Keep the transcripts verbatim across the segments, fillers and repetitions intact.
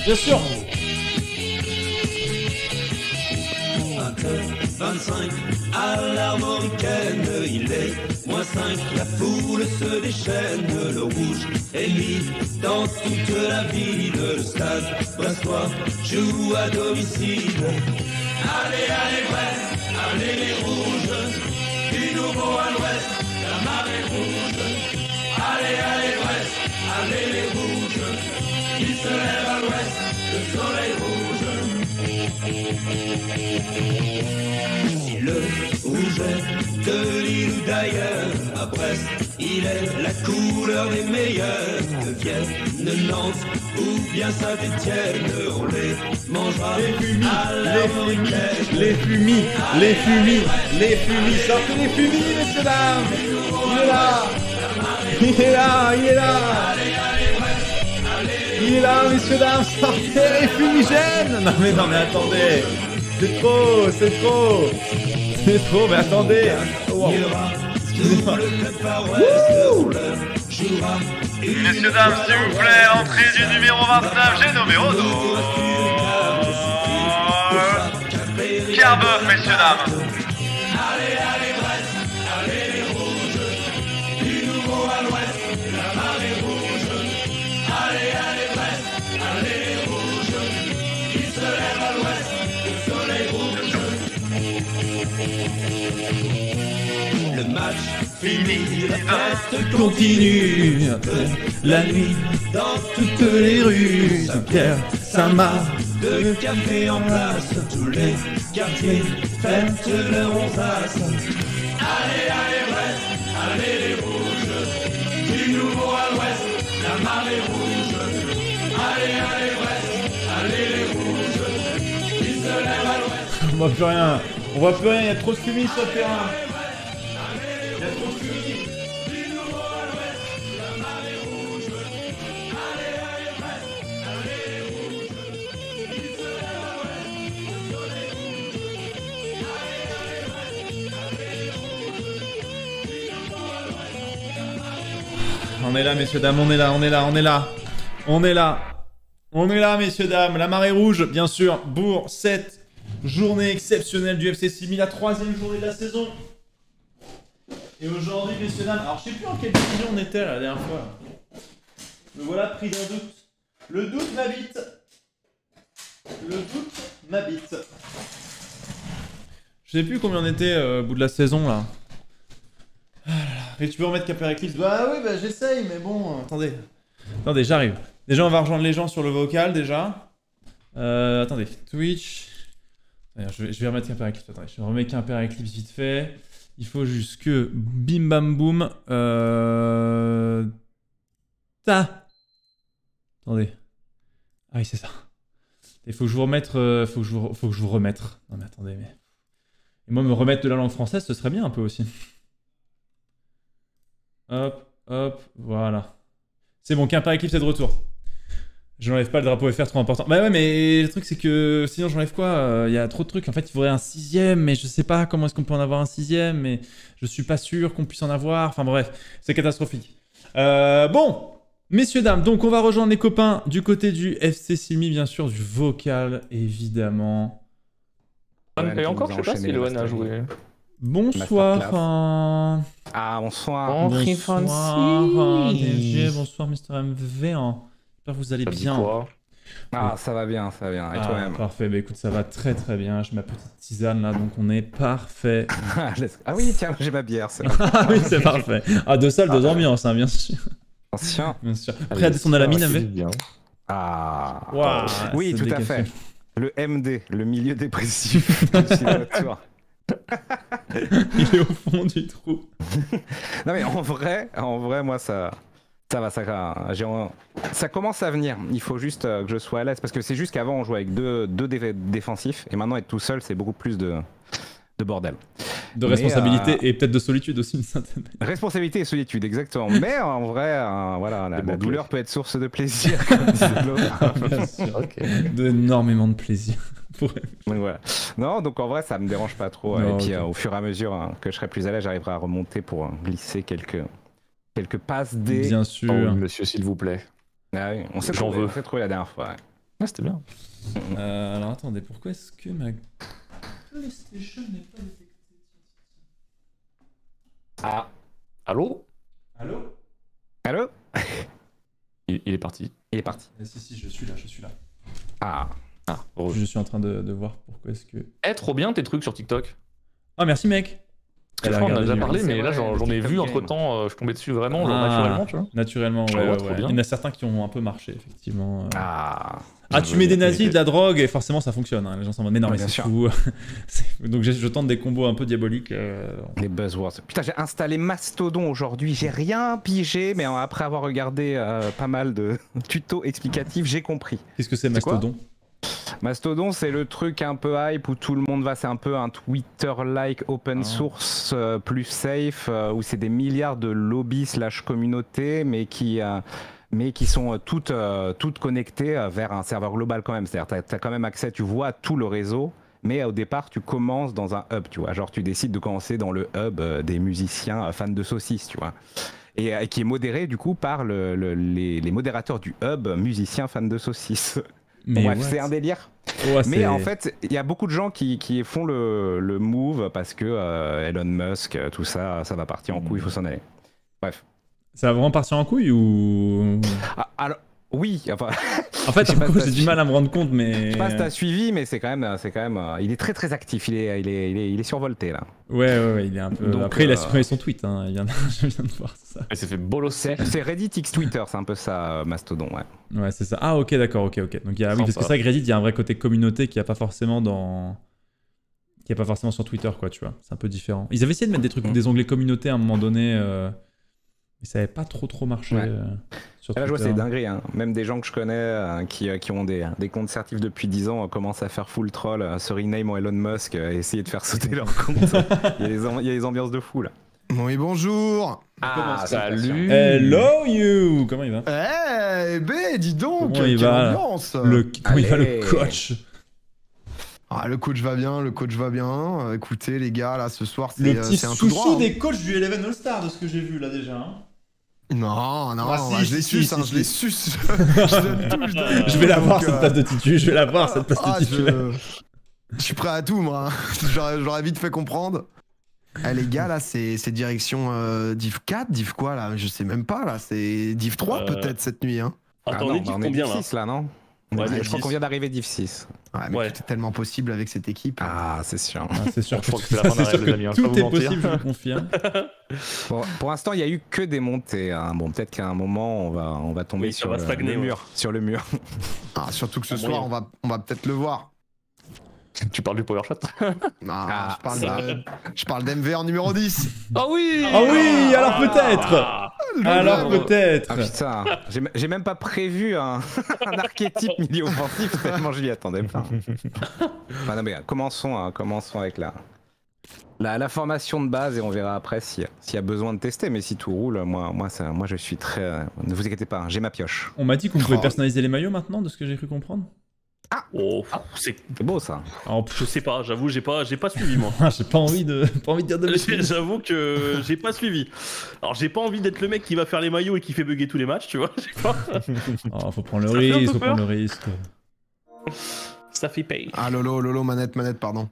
Bien sûr. vingt-cinq à l'armoricaine, il est moins cinq, la foule se déchaîne, le rouge est mis dans toute la ville, le stade brestois joue à domicile. Allez, allez, Brest, allez les rouges, du nouveau à l'ouest, la marée rouge. Allez, allez, Brest, allez les rouges, il se lève à l'ouest, le soleil rouge. Si le rouge est de l'île ou d'ailleurs, à Brest, il est la couleur des meilleurs. De Vienne, Nantes ou bien Saint-Étienne, on les mangera Les fumis, à l'armoricaine. les fumis, les fumis, les fumis, sortez les fumis, messieurs dames. Il est là, il est là, il est là. Il est là, messieurs dames, sortez les fumigènes. Non mais non mais attendez, c'est trop, c'est trop, c'est trop, mais attendez. Wow. Excusez-moi. Messieurs, dames, s'il vous plaît, l'entrée du numéro vingt-neuf, j'ai nommé Odo. Kerbeuf, messieurs, dames. Allez, allez, Brest, allez les rouges, du nouveau à l'ouest, la marée rouge. Allez, allez, Brest, allez les rouges, il se lève à l'ouest, le soleil rouge. Le match fini, la fête Continue après la nuit dans toutes les rues, Saint-Pierre, Saint-Marc. de café en place, tous les quartiers fêtent le rosace. Allez, allez, Brest, allez les rouges, du nouveau à l'ouest, la marée rouge. Allez, allez, Brest, allez les rouges, ils se lèvent à l'ouest. On voit plus rien, on voit plus rien, il y a trop de fumée sur le terrain. Il y a trop de fumée. Du nouveau à l'ouest, la marée rouge. Allez, allez, Brest, allez les rouges, ils se lèvent à l'ouest, le soleil rouge. Allez, allez, Brest, allez les rouges, du nouveau à l'ouest, la marée rouge. On est là, messieurs, dames, on est là, on est là, on est là. On est là. On est là, messieurs, dames. La marée rouge, bien sûr, pour cette journée exceptionnelle du F C Simi, la troisième journée de la saison. Et aujourd'hui, messieurs, dames, alors je sais plus en quelle division on était la dernière fois. Me voilà pris d'un doute. Le doute m'habite. Le doute m'habite. Je sais plus combien on était euh, au bout de la saison là. Ah là là. Et tu peux remettre Capper Eclipse? Bah oui, bah j'essaye, mais bon, euh, attendez. Attendez, j'arrive. Déjà, on va rejoindre les gens sur le vocal déjà. Euh, attendez, Twitch. D'ailleurs, je vais, je vais remettre Capper Eclipse. Attendez, je vais remettre Capper Eclipse vite fait. Il faut juste que bim bam boum. Euh... Ta. Attendez. Ah oui, c'est ça. Il faut que je vous remette. Euh, faut, que je vous, faut que je vous remette. Non mais attendez, mais. Et moi, me remettre de la langue française, ce serait bien un peu aussi. Hop, hop, voilà. C'est bon, Quimper Eclipse est de retour. Je n'enlève pas le drapeau F R, trop important. Bah ouais, mais le truc c'est que sinon j'enlève quoi? Il euh, y a trop de trucs. En fait, il faudrait un sixième, mais je sais pas comment est-ce qu'on peut en avoir un sixième, mais je suis pas sûr qu'on puisse en avoir. Enfin bref, c'est catastrophique. Euh, bon, messieurs, dames, donc on va rejoindre les copains du côté du F C Simi, bien sûr, du vocal, évidemment. Et encore, je sais pas si Loan a joué. Bonsoir. Euh... Ah, bonsoir. Bon, Free Bonsoir, Fancy. D G, bonsoir, Mister M V. Hein. J'espère que vous allez Ça dit bien. quoi? Ah, ça va bien, ça va bien. Et Ah, toi-même? parfait, bah écoute, ça va très très bien. J'ai ma petite tisane là, donc on est parfait. Ah oui, tiens, j'ai ma bière, c'est bon. Ah oui, c'est parfait. Ah, deux salles, deux ambiances, hein, bien sûr. Ancien. Bien sûr. Prêt à descendre à la mine, M V? bien. Ah. Waouh, Oui, c'est tout à fait. décafé. Le M D, le milieu dépressif. Non Il est au fond du trou. mais en vrai, en vrai, moi ça, ça va, ça, j'ai, ça commence à venir. Il faut juste euh, que je sois à l'aise parce que c'est juste qu'avant on jouait avec deux, deux dé défensifs et maintenant être tout seul c'est beaucoup plus de, de bordel. De Mais, responsabilité euh, et peut-être de solitude aussi, une certaine. Responsabilité et solitude, exactement. Mais en vrai, euh, voilà, la, la douleur peut être source de plaisir. Ah, bien sûr. Ok. D'énormément de plaisir. Pour... Donc, voilà. Non, donc en vrai, ça me dérange pas trop. Non, et puis okay. euh, au fur et à mesure hein, que je serai plus à l'aise, j'arriverai à remonter pour euh, glisser quelques, quelques passes des. Bien sûr. Oh, oui, monsieur, s'il vous plaît. Ah oui, on s'est J'en trouvé, veux. on s'est trouvé la dernière fois. Ouais. Ah, c'était bien. Euh, alors attendez, pourquoi est-ce que ma PlayStation n'est pas détectée? Ah. Allô? Allô? Allô? il, il est parti. Il est parti. Ah, si, si, je suis là, je suis là. Ah. Ah, heureux. Je suis en train de, de voir pourquoi est-ce que... Eh, trop bien tes trucs sur TikTok. Ah, merci mec. Je crois qu'on en a déjà parlé, mais là vrai, j'en le j'en ai TikTok vu game. entre temps, euh, je suis tombé dessus vraiment, genre, Ah, naturellement, tu vois. Naturellement, ouais, Ouais, ouais, ouais, trop ouais. bien. Il y en a certains qui ont un peu marché, effectivement. euh. Ah. Ah, tu mets des nazis, de la drogue, et forcément ça fonctionne. Hein. Les gens s'en vont, mais non, Ouais, mais bien c'est sûr. fou. C'est- Donc je, je tente des combos un peu diaboliques. euh. Les buzzwords. Putain, j'ai installé Mastodon aujourd'hui. J'ai rien pigé, mais après avoir regardé euh, pas mal de tutos explicatifs, j'ai compris. Qu'est-ce que c'est C'est quoi Mastodon? Mastodon, c'est le truc un peu hype où tout le monde va. C'est un peu un Twitter-like open Ah. source euh, plus safe, euh, où c'est des milliards de lobbies slash communautés, mais qui. euh, mais qui sont euh, toutes, euh, toutes connectées euh, vers un serveur global quand même. C'est-à-dire tu as quand même accès, tu vois tout le réseau, mais au départ tu commences dans un hub, tu vois. Genre tu décides de commencer dans le hub euh, des musiciens euh, fans de saucisses, tu vois. Et, euh, qui est modéré du coup par le, le- les, les modérateurs du hub musiciens fans de saucisses. Mais Bref, what? c'est un délire. Ouais, Mais c'est- en fait, il y a beaucoup de gens qui, qui font le, le move parce que euh, Elon Musk, tout ça, ça va partir en couille, il faut s'en aller. Bref. Ça va vraiment partir en couille ou... Ah, alors, oui, enfin, En fait, Je sais pas si j'ai t'as du mal à me rendre compte, mais... je sais pas si t'as suivi, mais c'est quand même, c'est quand même, euh, il est très très actif, il est, il est, il est, il est survolté là. Ouais, ouais, ouais, il est un peu... Donc, Après, il a euh, supprimé son tweet, hein. il vient de... je viens de voir ça. Il s'est fait bolosser. C'est c'est Reddit X Twitter, c'est un peu ça, euh, Mastodon, ouais. Ouais, c'est ça. Ah, ok, d'accord, ok, ok. Donc, il y a... oui, parce que c'est vrai que Reddit, il y a un vrai côté communauté qui n'y a pas forcément dans... qui n'y a pas forcément sur Twitter, quoi, tu vois. C'est un peu différent. Ils avaient essayé de mettre des trucs, Mhm. des onglets communauté à un moment donné, euh... mais ça n'avait pas trop trop marché Ouais. euh, sur Et là, je vois, Twitter. c'est dinguerie, hein. Même des gens que je connais euh, qui, euh, qui ont des, des comptes certifs depuis dix ans euh, commencent à faire full troll, euh, se rename en Elon Musk euh, et essayer de faire sauter leur compte. il, y a des am- il y a des ambiances de fou là. Oui, bonjour. Ah, salut. Hello you. Comment il va? Eh, bé, dis donc, Comment il quelle va, là ambiance. Le... Comment il va Allez. le coach? Ah, le coach va bien, le coach va bien. Euh, écoutez, les gars, là, ce soir, c'est Le euh, petit c'est un tout droit. chouchou hein. des coachs du Eleven All-Star, de ce que j'ai vu là déjà. Hein. Non, non, Ah, si, bah, je les si, suce, si, hein, si, je les si. suce. je donne tout, je donne Je vais la tout, voir donc, cette euh, place de titu, je vais la voir cette place ah, de titulaire. je... je suis prêt à tout, moi. J'aurais j'aurais vite fait comprendre. Eh, les gars, là, c'est c'est direction euh, Div quatre, Div quoi, là? Je sais même pas, là. C'est Div trois, Euh, peut-être, cette nuit, hein. Ah Attends, non, on est bah, div on est combien div là six là, non Ouais, Ouais, div je crois six. qu'on vient d'arriver div six. Ouais, mais Ouais. tout est tellement possible avec cette équipe. Ah, c'est sûr. Ah, c'est sûr Je crois que, que c'est la ça, fin c'est d'un sûr rêve, que les amis, hein, je vais tout pas est vous mentir. possible, je le confirme. Pour, pour l'instant, il y a eu que des montées. hein. Bon, peut-être qu'à un moment, on va, on va tomber Oui, ça sur va le, stagner, le ouais. mur. Sur le mur. Ah, surtout que ce Ah, soir, moyen. on va, on va peut-être le voir. Tu parles du power shot? Ah, Ah, je parle ça. de- je parle d'M V en numéro dix. Ah oui. Ah oui, alors peut-être. Ah, Alors Le- peut-être. Ah putain, j'ai j'ai même pas prévu un, un archétype milieu offensif tellement je m'y attendais pas. Enfin, non, mais, euh, commençons, hein, commençons avec la, la, la formation de base et on verra après s'il y, a- s'il y a besoin de tester. Mais si tout roule, moi, moi, ça, moi je suis très. euh, ne vous inquiétez pas, hein, j'ai ma pioche. On m'a dit qu'on pouvait Oh. personnaliser les maillots maintenant, de ce que j'ai cru comprendre. oh, c'est- C'est beau ça. Alors, pff, je sais pas, j'avoue, j'ai pas, j'ai pas suivi moi. j'ai pas envie de, pas envie de dire de bêtises. J'avoue que j'ai pas suivi. Alors j'ai pas envie d'être le mec qui va faire les maillots et qui fait bugger tous les matchs, tu vois. Je sais pas. Oh, faut prendre le Ça fait un peu risque, faut peur. prendre le risque. Ça fait paye. Ah, Lolo, Lolo, manette, manette, pardon.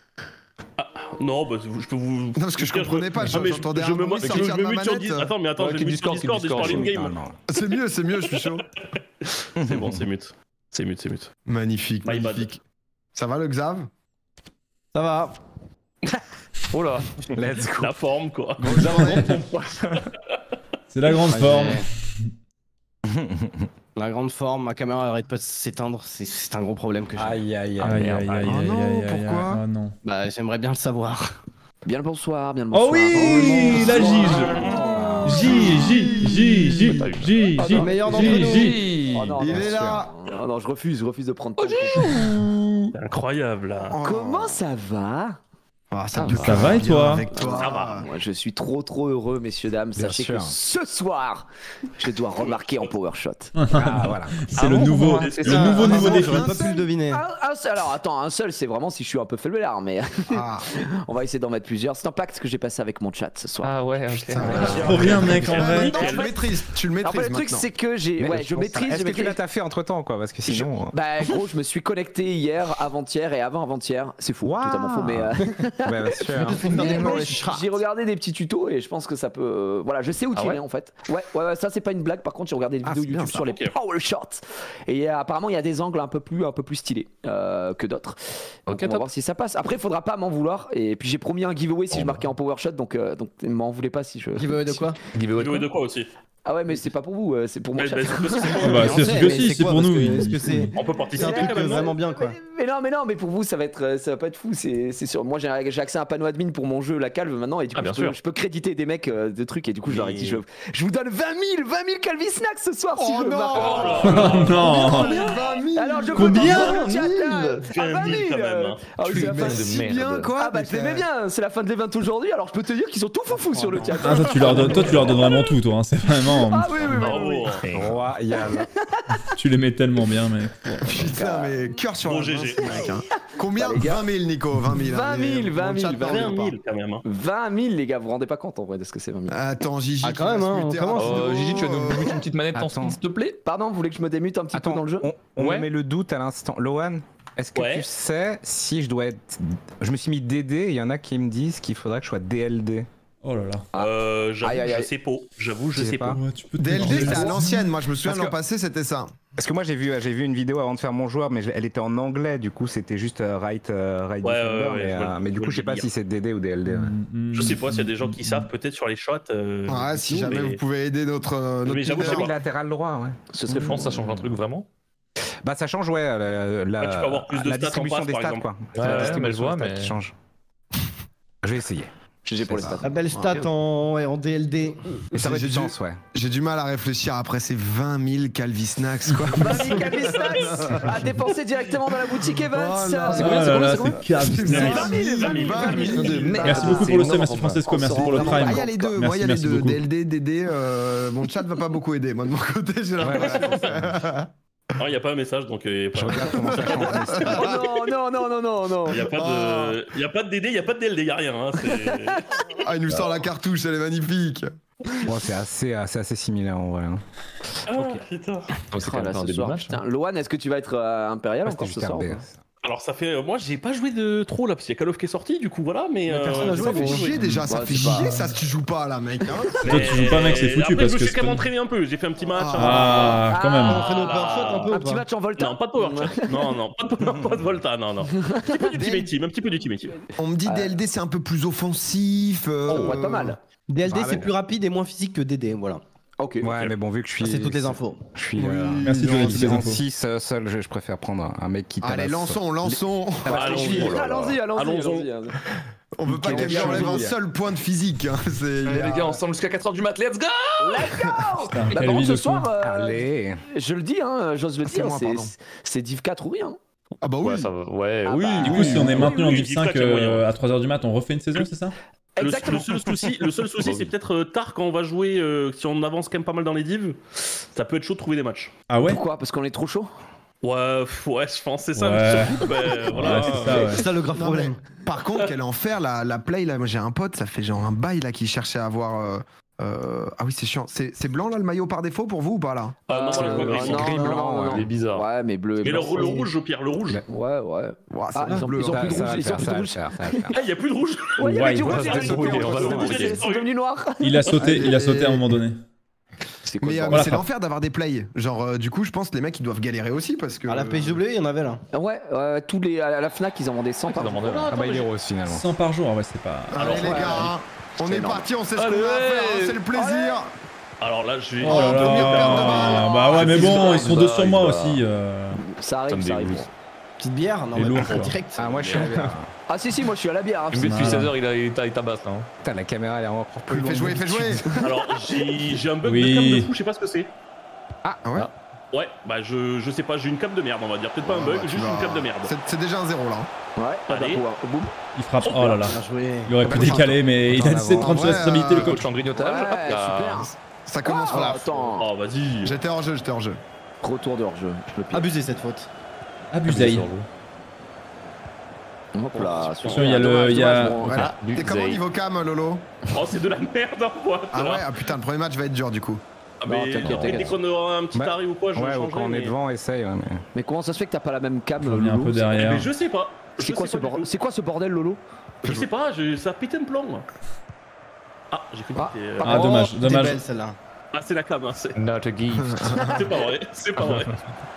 Non, bah je peux vous. Non, parce que je comprenais pas, Ah, mais j'entendais je un me, bruit je sortir me de ma mute sur manette. Dis- Attends, mais attends, Ouais, je qui me mute sur Discord, qui Discord et je parle Discord, in-game. Non, non. C'est mieux, c'est mieux, je suis chaud. C'est bon, c'est mute. C'est mute, c'est mute. Magnifique, My bad. magnifique. Ça va le Xav? Ça va. Oh là. Let's go. La forme, quoi. C'est la grande Ouais, forme. La grande forme, ma caméra arrête pas de s'éteindre, c'est- c'est un gros problème que j'ai. Aïe aïe Aïe, aïe. aïe, aïe, Oh aïe, non, aïe, aïe, pourquoi aïe. Oh non. Bah j'aimerais bien le savoir. Bien le bonsoir, bien le Oh bonsoir. oui, la Gige. J, J, J, J, J, J, Le meilleur d'entre J, nous. J. Oh non, Il bien est sûr. là. Oh non, je refuse, je refuse de prendre. ton C'est incroyable, là. Oh. Comment ça va? Ah, ça, Ah, peut ça que va et bien toi avec toi. Ça va. Moi, je suis trop trop heureux, messieurs, dames. Bien Sachez sûr. que ce soir, je dois remarquer en power shot. Ah, voilà. C'est Ah le bon nouveau, C'est le ça. nouveau Ah, niveau non, défi. j'aurais J'aurais pas pu le deviner. Un- un seul- alors attends, un seul, c'est vraiment si je suis un peu faiblard, mais Ah, on va essayer d'en mettre plusieurs. C'est un pacte que j'ai passé avec mon chat ce soir. Ah ouais, ok. ça va. Trop bien, mec, en vrai. Maintenant, tu le maîtrises, tu le Alors, maîtrises le truc, maintenant. c'est que j'ai, Mais ouais, je maîtrise. Est-ce je que tu maîtrise- l'as taffé entre temps, quoi? Parce que sinon. Bah gros, je me suis connecté hier, avant-hier et avant-avant-hier. C'est fou, Waouh. totalement faux, mais, euh, euh, Bah, bien sûr. mais ouais, j'ai regardé des petits tutos et je pense que ça peut. euh, Voilà, je sais où Ah tirer ouais en fait. Ouais, ouais, ouais, ça c'est pas une blague. Par contre, j'ai regardé des Ah, vidéos c'est bien, YouTube ça. sur les Ok. power shots et euh, apparemment il y a des angles un peu plus, un peu plus stylés euh, que d'autres. Donc Ok, on va top. voir si ça passe. Après, il faudra pas m'en vouloir. Et puis j'ai promis un giveaway si je marquais en power shot, donc euh, donc m'en voulez pas si je. Giveaway de quoi? Giveaway de Giveaway quoi de quoi aussi? Ah ouais, mais c'est pas pour vous, euh, c'est pour mon Mais, chat. bah, c'est possible, c'est Ah pour bah, nous, c'est hein. sûr que si, c'est pour nous. Est-ce que c'est On peut c'est participer un quand truc même. non vraiment bien quoi? Mais, mais non, mais non, mais pour vous, ça va être, euh, ça va pas être fou. C'est, c'est sûr. Moi, j'ai, j'ai accès à un panneau admin pour mon jeu, la calve maintenant, et du coup, Ah, bien je, peux, sûr. je peux créditer des mecs euh, de trucs, et du coup, je leur ai dit, je, Mais- je vous donne vingt mille, vingt mille Calvi Snacks ce soir si Oh je non. marque. Oh là là. Non. vingt mille. Alors, je Combien peux dans le chat, là. Ah, vingt mille quand même, hein. Ah oui, c'est la Mais fin. si merde. bien, quoi. Ah bah, je l'aimais bien. C'est la fin de l'event aujourd'hui, alors je peux te dire qu'ils sont tout foufou sur le chat. Ah, toi, tu leur donnes, toi, tu leur donnes vraiment tout, toi. Hein. C'est vraiment. Ah oui, oui, oui. oui. Bravo. Royal. Tu les mets tellement bien, mec. Putain, mais cœur sur Bon la G main, G. ce mec, hein. Combien? Bah, les gars. vingt mille, Nico, vingt mille. vingt mille, vingt mille, vingt vingt mille. mille quand même. hein. vingt mille, les gars, vous vous rendez pas compte en vrai de ce que c'est vingt mille. Attends, Gigi. Ah, qui quand même, va se hein, on muter commence. rapido. Euh, Gigi, tu vas nous mettre une petite manette en Attends. s'il te plaît? Pardon, vous voulez que je me démute un petit Attends, peu dans le jeu? on, on Ouais. me met le doute à l'instant. Lohan, est-ce que Ouais. tu sais si je dois être. Je me suis mis D D et il y en a qui me disent qu'il faudrait que je sois D L D. Oh là là. Euh, J'avoue, Aïe, aïe, je aïe. sais pas. J'avoue, je Je sais sais pas. pas. Ouais, tu peux te D L D, mélanger. c'est à l'ancienne. Moi, je me souviens Parce l'an que- passé, c'était ça. Parce que moi j'ai vu, j'ai vu une vidéo avant de faire mon joueur, mais je- elle était en anglais, du coup c'était juste euh, right, euh, right Ouais, defender, ouais, ouais, mais, je vois- euh, mais du je coup vois je sais le pas délire. si c'est D D ou D L D. ouais. Mm, Je sais pas s'il y a des gens mm, qui savent peut-être sur les shots. euh, Ouais, si tout, jamais mais- vous pouvez aider notre. euh, notre Mais j'avoue, je sais leader. pas. Latéral droit, ouais. Ce serait Je pense que ça change un truc vraiment. Bah ça change, ouais, la, la, Ouais, tu peux avoir plus de la stats en distribution passe, des par stats, exemple. quoi. Ouais, C'est la ouais, distribution mais je vois, des stats mais- qui change. Je vais essayer. G G pour les C'est stats. La belle stat en, ouais, en D L D. Et ça va J'ai du dû- sens, ouais. J'ai du mal à réfléchir après ces vingt mille Calvi Snacks, quoi. vingt mille Calvi Snacks à dépenser directement dans la boutique Evans. Oh là Ah là là, c'est calme. vingt mille, vingt mille, vingt mille. Merci beaucoup pour le sub, merci Francesco, merci pour le Ah, prime. il y a les deux, Merci, moi il y a les merci deux. beaucoup. D L D, D D, euh, mon chat va pas beaucoup aider. Moi de mon côté, j'ai l'impression. Non, il n'y a pas un message, donc il Je regarde comment ça change. Oh non, non, non, non, non, non. n'y a, pas de... y a pas de D D, il n'y a pas de D L D, il n'y a rien. Hein. c'est- Ah, il nous sort la cartouche, elle est magnifique. Bon, c'est assez, assez, assez similaire en vrai. hein. Ah, putain. Donc c'est Oh quand là, même un ce début de soir, match. putain. Lohan, est-ce que tu vas être euh, impérial Ouais, encore c'était ce juste soir R ou B. pas? Alors ça fait... Moi, j'ai pas joué de trop là, parce qu'il y a Call of qui est sorti, du coup, voilà, mais... Mais personne n'a j'ai joué, pas Ça fait beaucoup bon. chier déjà, ça Ouais, fait c'est pas- chier ça si tu joues pas là, mec. hein. Toi, tu joues pas, mec, c'est foutu Après, parce je me que suis quand même c'est- entraîné un peu, j'ai fait un petit match. Ah, quand même. On fait nos power shots un peu Un ou petit pas? match en Volta? Non, pas de power shot. Non, non, pas de, non, pas de Volta, non, non. Un petit peu d'Ultimate Team, un petit peu d'Ultimate Team. On me dit D L D c'est un peu plus offensif. euh, Oh, ouais, pas mal. D L D Ah, c'est ouais. plus rapide et moins physique que D D, voilà. Ok. Ouais, mais bon, vu que je suis. Ça, c'est toutes les infos. Je suis. Oui, euh, Merci de donner toutes les en infos. six seul, je, je préfère prendre un, un mec qui Allez, tabasse. lançons, lançons. Allons-y, oh là là. Allons-y, allons-y, Allons-y. allons-y, allons-y. On veut pas Quel qu'elle enlève un cheville. seul point de physique. hein, c'est- Allez les gars, ensemble jusqu'à quatre heures du mat, let's go! Let's go! Putain, Bah, quelle par vie contre, ce de soir, fou. euh, Allez. je le dis, hein, j'ose le Ah, c'est dire, moi, c'est- pardon. c'est Div quatre ou rien. Ah bah oui. Ouais, ça va. Ouais, Ah oui. bah, Du coup, si on est maintenu en oui, Div dis pas cinq qu'il y a moyen. euh, à trois heures du mat, on refait une saison, c'est ça? Le, Exactement. le seul souci, le seul souci c'est peut-être euh, tard quand on va jouer, euh, si on avance quand même pas mal dans les divs, ça peut être chaud de trouver des matchs. Ah ouais? Pourquoi? Parce qu'on est trop chaud? Ouais, pff, ouais, je pense, c'est ça. Ouais. le truc, ben, voilà. Ouais, c'est ça, ouais. C'est ça le grave Non, problème. mais par contre, quel enfer la, la play là. Moi j'ai un pote, ça fait genre un bail là qui cherchait à avoir. euh, euh, Ah oui, c'est chiant. C'est c'est blanc là le maillot par défaut pour vous ou pas là? Ah, non, Euh, le gris. non, gris, non, blanc, non, ouais, non. il est bizarre. Ouais, mais bleu et Mais le, blanc. le rouge, Pierre, le rouge. Ouais, ouais. Ouah, c'est Ah, ils ont- bleu. ils ont hein. plus de Ça, rouge, ça ils va ont le plus de faire, rouge. ça va le faire, ça va le faire. Ah, il y a plus de rouge. Ouais, il y avait Ouais, du on va rouge, se il y avait du débrouiller, rouge, on va se ils sont débrouiller. ils sont devenus noirs. Il a sauté, il a sauté à un moment donné. C'est quoi Mais, ce euh, mais Voilà. c'est l'enfer d'avoir des plays. Genre, euh, du coup, je pense que les mecs ils doivent galérer aussi parce que. À la P J W, il y en avait là. bordel? Ouais, euh, tous les, à la Fnac, ils en vendaient cent par Ils en jour. vendaient, là. Ah bah il est rose finalement. cent par jour, ah ouais, c'est pas. Allez les ouais, gars, on est énorme. parti, on sait ce qu'on Allez. va faire, hein, c'est le plaisir. Alors là, je vais. Oh là première paire de balles. là. Bah ouais, mais bon, ils sont deux sur moi Bah, aussi. euh. Ça Ça arrive, me ça arrive. dégoûte. Petite bière? Non, Et mais lourd, pas quoi. direct. Ah moi je suis bien. Ah si, si, moi je suis à la bière. hein. Il me fait depuis Voilà. seize heures, il, a- il, ta- il tabasse là. hein. Putain, la caméra elle est encore plus Fais loin. jouer, fais jouer. Alors, j'ai j'ai un bug Oui. de cam de fou, je sais pas ce que c'est. Ah ouais. Ouais, bah je, je sais pas, j'ai une cape de merde, on va dire. Peut-être pas un Ouais, bug, bah, tu juste vas- une cape de merde. C'est- C'est déjà un zéro là. Ouais, pas Allez. d'accord. Boum. Il frappe. Oh là là. Bien joué. Il aurait pu décaler, mais il a laissé trente En vrai, responsabilités le euh, coach. Coach en grignotage. Ouais, hop là. super. Ça commence Oh, fort. attends. Oh, vas-y. J'étais en jeu, j'étais en jeu. Retour de hors-jeu. Je le pire. Abusé cette faute. Abusé. Hop là. Attention, il y a le- il y a- Voilà. Luc T'es comment Zay. niveau cam, Lolo? Oh, c'est de la merde en boîte. Ah ouais, ah putain, le premier match va être dur du coup. Ah, Non, mais t'inquiète, dès t'inquiète. qu'on aura un petit Ouais. arrêt ou quoi, je Ouais, ou changerai. quand on est mais- devant, essaye. Ouais, mais... Mais comment ça se fait que t'as pas la même cam, Je reviens un Lolo peu derrière. Mais je sais pas. C'est Je quoi, sais ce pas du bordel tout. C'est quoi ce bordel, Lolo Je sais pas, je... ça a pété un plomb. Ah, j'ai cru que Ah. c'était. euh, Ah, dommage, Oh, dommage. t'es belle, celle-là. Ah, c'est la cam, hein. c'est Not a gift. c'est pas vrai. C'est pas vrai.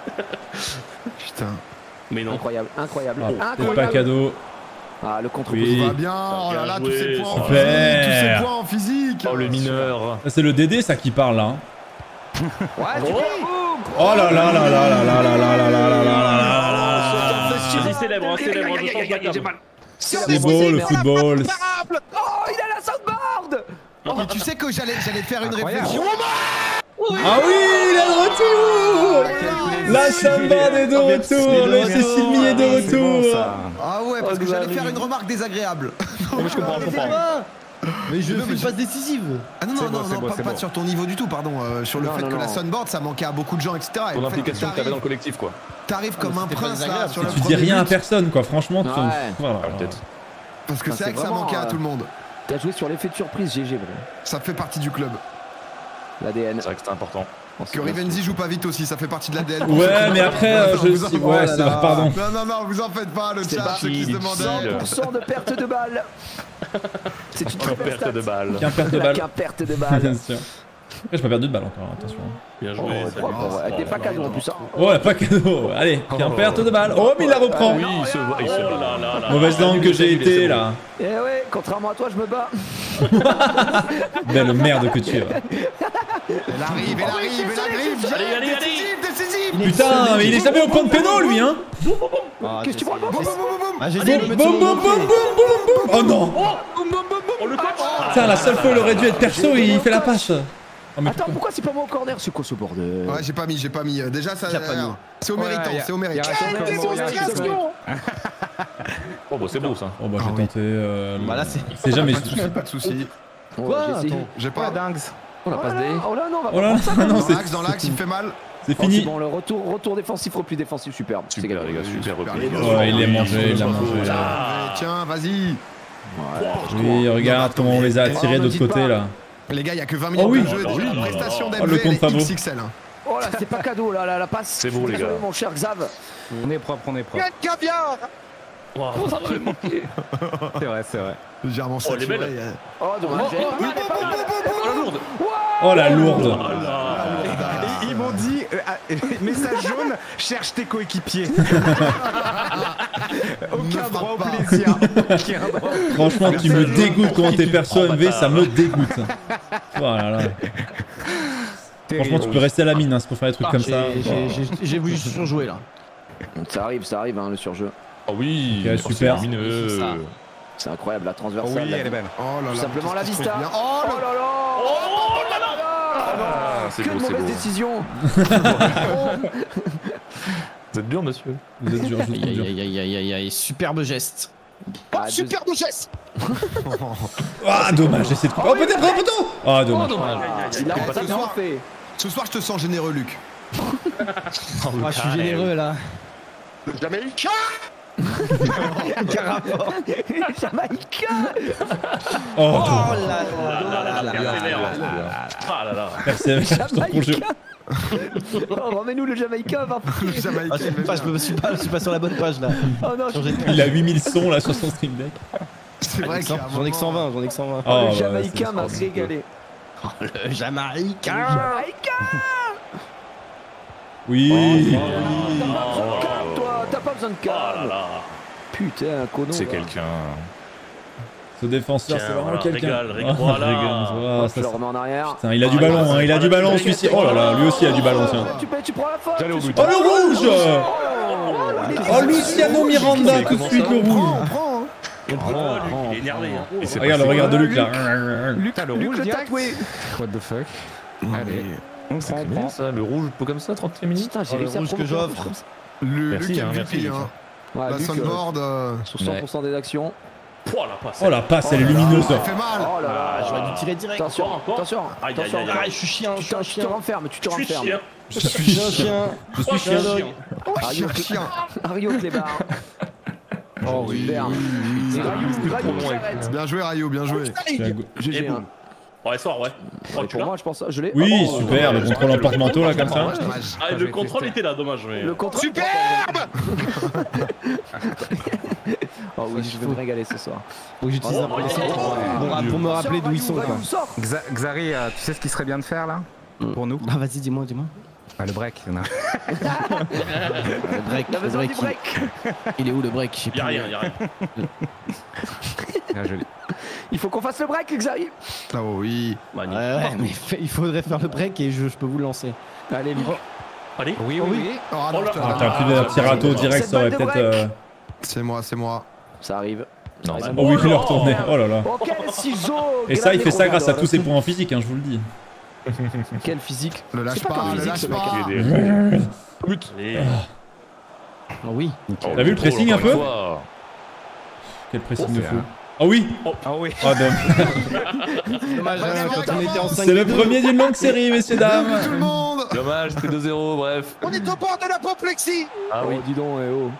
Putain. Mais non. Incroyable, incroyable. Ah, c'est incroyable. pas cadeau. Ah, le contre Oui. Tout va bien, oh là là, bien tous ces joué, points en ça. physique, Super. tous ces points en physique. Oh, le mineur. Ça, c'est le Dédé, ça qui parle là. hein. Ouais, tu Oh. fais boum. Oh là là là là là là là là là là là là. Vas-y, célèbre, hein, célèbre, je change la cam. C'est beau le football. Oh, il a la soundboard. Mais tu sais que j'allais j'allais faire une Incroyable. réflexion. Ah oui, il est de retour. La samba est de retour. Le Cécile Millet est de C'est bon, retour. ça. Ah ouais, parce Oh, que j'allais Xavier. faire une remarque désagréable. Mais je comprends, je comprends. Mais je Non, fais mais une je- passe décisive. Ah non, C'est non, beau, non, c'est non, beau, pas, c'est pas beau. sur ton niveau du tout, pardon. euh, sur le Non, fait non, que la non. sunboard ça manquait à beaucoup de gens, et cetera. Et Ton le fait que implication que t'avais dans le collectif, quoi. T'arrives comme un c'était pas prince là désagréable, sur le Tu dis premier rien à but, personne quoi, franchement. tu- Ouais. Voilà. Ah, peut-être. parce que Ah, c'est vrai c'est que ça vraiment, manquait à euh, tout le monde. T'as joué sur l'effet de surprise, G G, vraiment. Ça fait partie du club. L'A D N. C'est vrai que c'était important. Que Rivenzi joue pas vite aussi, ça fait partie de l'A D N. Ouais, mais après, euh, je. Vous en- si- oh Ouais, là c'est là. vrai, pardon. Non, non, non, vous en faites pas, le C'est chat, parti, ceux qui se il demandaient. dit- cent pour cent de perte de balle. C'est une très belle Perte stat. de balle. Qu'un perte de La balle. qu'un perte de Bien balle. sûr. Après, j'ai pas perdu de balle encore, attention. Bien Oh, joué. ça. propre, ouais. Avec des pas cadeaux en plus. hein. Oh, la pas cadeau. Allez, qu'un perte de balle. Oh, mais il la reprend. Oui, il se voit. Il se Oh voit. là là là. Mauvaise langue que j'ai été là. Eh ouais, contrairement à toi, je me bats. Belle merde que tu es. va. Elle arrive, elle arrive, elle arrive. Allez, allez, allez. Décisif, décisif. Putain, mais il est jamais au point de péno lui, hein. Ah, Qu'est-ce que tu j'essaie. prends Boum, boum, boum, boum. Ah, j'ai essayé de Boum, le mettre boum, sur boum, mon boum, pied. boum, boum, boum. Oh non. Oh, le catch. Putain, la seule fois où il aurait dû être perso, il fait la passe. Oh, mais Attends, pourquoi c'est pas moi au corner? C'est quoi ce bordel? Ouais, j'ai pas mis, j'ai pas mis. Euh, Déjà, ça. T'as pas mis. C'est au Ouais, méritant, y a- c'est au y a méritant. raison comme moi, y a raison comme moi. Oh, bah, c'est beau ça. Oh bah Ah j'ai oui. tenté. euh, Bah là, le- c'est- C'est jamais. Pas de soucis, pas de soucis. Oh, Quoi? j'ai essayé. Attends. J'ai Oh pas. la dingue. Oh la passe D. Oh là non, on va Oh là pas prendre ça. là, non, Dans c'est l'axe, dans l'axe, il fait mal. c'est Oh, c'est fini. bon, le retour, retour défensif, repli défensif, superbe. C'est Super, gagné. les gars, super Super, repli. les gars. Oh, il l'a mangé, il l'a Ah. mangé. Ah. Tiens, vas-y. Oui, regarde comment on les a attirés Oh, de ne l'autre dites côté pas. là. Les gars, il y a que vingt minutes Oh oui. de jeu. Oh là Déjà, là la là prestation Oh, le d'M V, elle compte est Favo. X X L. hein. Oh là, c'est pas cadeau là, la, la passe. C'est beau, les Désolé, gars. mon cher Xav. On est propre, on est propre. Wow. C'est vrai, c'est vrai. Légèrement Oh, elle est saturé. belle. euh. Oh, dommage. Oh, oh, Elle est pas mal. Oh, la lourde. Oh la lourde. Oh là. Et ils m'ont dit, euh, ah, message jaune, cherche tes coéquipiers. Aucun Ne droit au frappe pas. plaisir. Aucun droit. Franchement, tu me dégoûtes quand t'es perso M V, ça me dégoûte. Voilà là. Franchement, tu peux rester à la mine hein, c'est pour faire des trucs comme ça. J'ai- j'ai- j'ai- J'ai voulu surjouer là. Ça arrive, ça arrive, hein, le surjeu. Oh oui. Ok, oh, super. c'est lumineux. C'est ça. C'est incroyable, la Oh transversale. oui, la- elle est belle. Oh là là. Tout simplement la qu'est-ce qui se vista. passe bien. Oh Oh là là là. Oh là là. Ah, c'est Que beau, de c'est mauvaises beau. décisions. Vous êtes dur, monsieur. Vous êtes dur, je vous Aïe trouve dur. aïe aïe aïe aïe aïe, superbe geste. Ah, deux- geste. Ah dommage, j'essaie de couper. Oh peut-être un poteau. Ah dommage. Il a Ce ça bien soir- fait. Ce soir, je te sens généreux, Luc. Ah, je suis généreux là. Jamaïcain. Oh Oh dommage. là là là là là Accélère. là. Ah là là. Merci, je te reprends le jeu. Jamaïcain. Oh, remets-nous le Jamaïcain, va. Le Jamaïcain, Ah, je, sais il pas, est je me suis pas, je suis pas sur la bonne page là. Oh non, Changer de Il a huit mille sons là sur son stream deck. C'est vrai qu'il y a un J'en ai que cent moment- vingt, j'en ai que cent vingt. Oh, le bah, Jamaïcain c'est- m'a c'est- régalé. Le Jamaïcain. Jamaïcain. Oui. Calme, toi, t'as pas besoin de Oh là calme. là. Putain, un cono. C'est là. quelqu'un. Ce défenseur, Tiens, c'est vraiment voilà, quelqu'un. régale, régale, Ah, voilà. régale, voilà, Hop, ça, je le c'est- remets en arrière. Putain, il a du ballon, hein, il a du ballon celui-ci. Oh là là, lui aussi a du ballon, tiens. Tu, peux- tu prends la faute. J'allais au tu- but. Oh le rouge. Oh, Oh Luciano Miranda, tout de suite le rouge. Prends, prends. hein. Oh, Luc, il est énervé. hein. Et c'est Regarde, passé. regarde Luc là. Luc, Putain, le Luc rouge le direct. tatoué. What the fuck. Allez. On C'est prend, on bien prend. ça, le rouge, peu comme ça, trente minutes. Putain, j'ai Oh, le réussi à rouge que provoquer un j'offre. truc comme ça. Le Merci, Luc est hein, M V P. merci, Luc. hein. Ouais, La Luc, Sunboard. euh, sur cent pour cent des actions. Oh la passe. Oh la passe, elle est oh là là, lumineuse. Ça fait mal. Oh là Ah, là. j'aurais dû tirer direct. Attention, Encore, encore. attention, Aïe, attention. aïe, aïe, Ah, je suis chien, je Tu suis un te, tu te chien. renfermes, tu te Je suis renfermes. chien. Je suis un chien. Je suis Oh, chien. chien. Ario, Chien. Ario Clébard. Oh oui. Super. oui. Rayo, Rayo, bon, j'arrête. Bien joué, Rayo, bien joué. Je suis à go- Et G G. boum. Ouais, sort, ouais. Oh, Et tu pour l'as moi, je pense, je l'ai. Oui, Oh, super, le contrôle en porte-manteau là comme ça. Dommage. Ah, Je le vais contrôle tester. était là, dommage. Mais... Le contrôle. Superbe. Oh oui, je vais me régaler ce soir. Faut que j'utilise Oh, un peu oh, les oh, centres oh, pour, oh, pour me rappeler Sors, d'où ils Rayo, sont. Rayo, Quoi. sors. Xa- Xari, euh, tu sais ce qui serait bien de faire là pour nous? Ah, vas-y, dis-moi, dis-moi. Ah, le break. Non. Le break, Il a le besoin break, du break. il- il est où le break? Je sais Y'a plus. rien, y'a rien. Ah, joli. Il faut qu'on fasse le break, Xari. Ah oh, oui. Ouais, ouais, mais fait- il faudrait faire le break et je, je peux vous le lancer. Allez, Luc. Allez. Oui, oui, oui. Oh, Oh non, là. putain. Ah, t'as plus d'un petit râteau direct, Cette ça aurait balle de peut-être. break. euh, C'est moi, c'est moi. Ça arrive. Non, Ça c'est arrive. Oh oui, Oh il là. a retourné. Oh là là. Oh, quel ciseau. Et ça, il fait ça grâce à Grande tous ses points en physique, hein, je vous le dis. Quel physique. Le lâche C'est pas pas, comme le physique, lâche ce mec. pas. Allez. Ah oui. T'as vu le pressing un peu Quel pressing de c'est fou. un- Oh oui. Ah oui. Oh non. Dommage, Bah, hein, c'est quand on vrai, était en cinq C'est le premier d'une longue série, messieurs dames. Tout le monde. Dommage, c'était deux zéro, bref. On est au bord de l'apoplexie. Ah oui, Oh, dis donc, eh oh.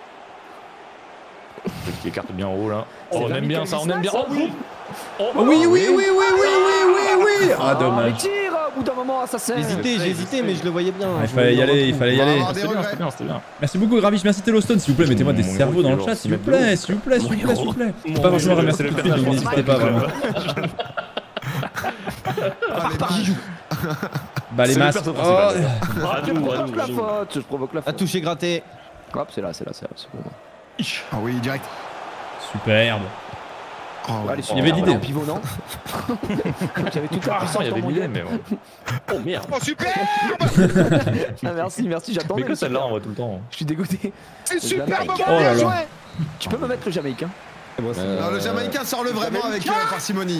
qui écarte bien en haut là. C'est Oh, on David aime bien ça, on aime bien. Calvistas, Oh oui. Oh, Oh oui, oui, oui, oui, oui, oui, oui, oui. Ah Mais dommage. tire au bout d'un moment, ça sert. J'ai hésité, j'ai hésité, mais je le voyais bien. Ah, il Je fallait y voulais le aller, il fallait y On va aller. avoir des C'était bien, regrets. c'était bien, c'était bien. Merci beaucoup Gravish, merci Tellostone, s'il vous plaît, mettez-moi des Mon cerveaux dans le héros, chat, c'est s'il vous le plaît, s'il vous plaît, s'il vous plaît, s'il vous plaît. Mon Pas forcément héros, remercier c'est tout le de suite, donc personnage n'hésitez pas principal. vraiment. Ah, les balles. Bah les C'est le masques. perso Oh. principal. Ah, Je nous, ah, provoque nous, la ah, nous. faute, je provoque la À faute. toucher, gratter. Hop, c'est là, c'est là, c'est là, c'est bon. Ah oui, direct. Superbe. Oh, ouais. Allez, Il y avait super, l'idée. en pivot, non J'avais toute la Ah, puissance il y dans avait mon l'idée, gueule. mais bon. Oh merde. Oh, super. Ah, merci, merci, j'attendais. Mais que celle-là, on voit tout le temps. Je suis dégoûté. C'est superbe, Oh là là. Tu peux me mettre le Jamaïcain Bon, c'est- Non, le Jamaïcain sort-le vraiment avec euh, parcimonie.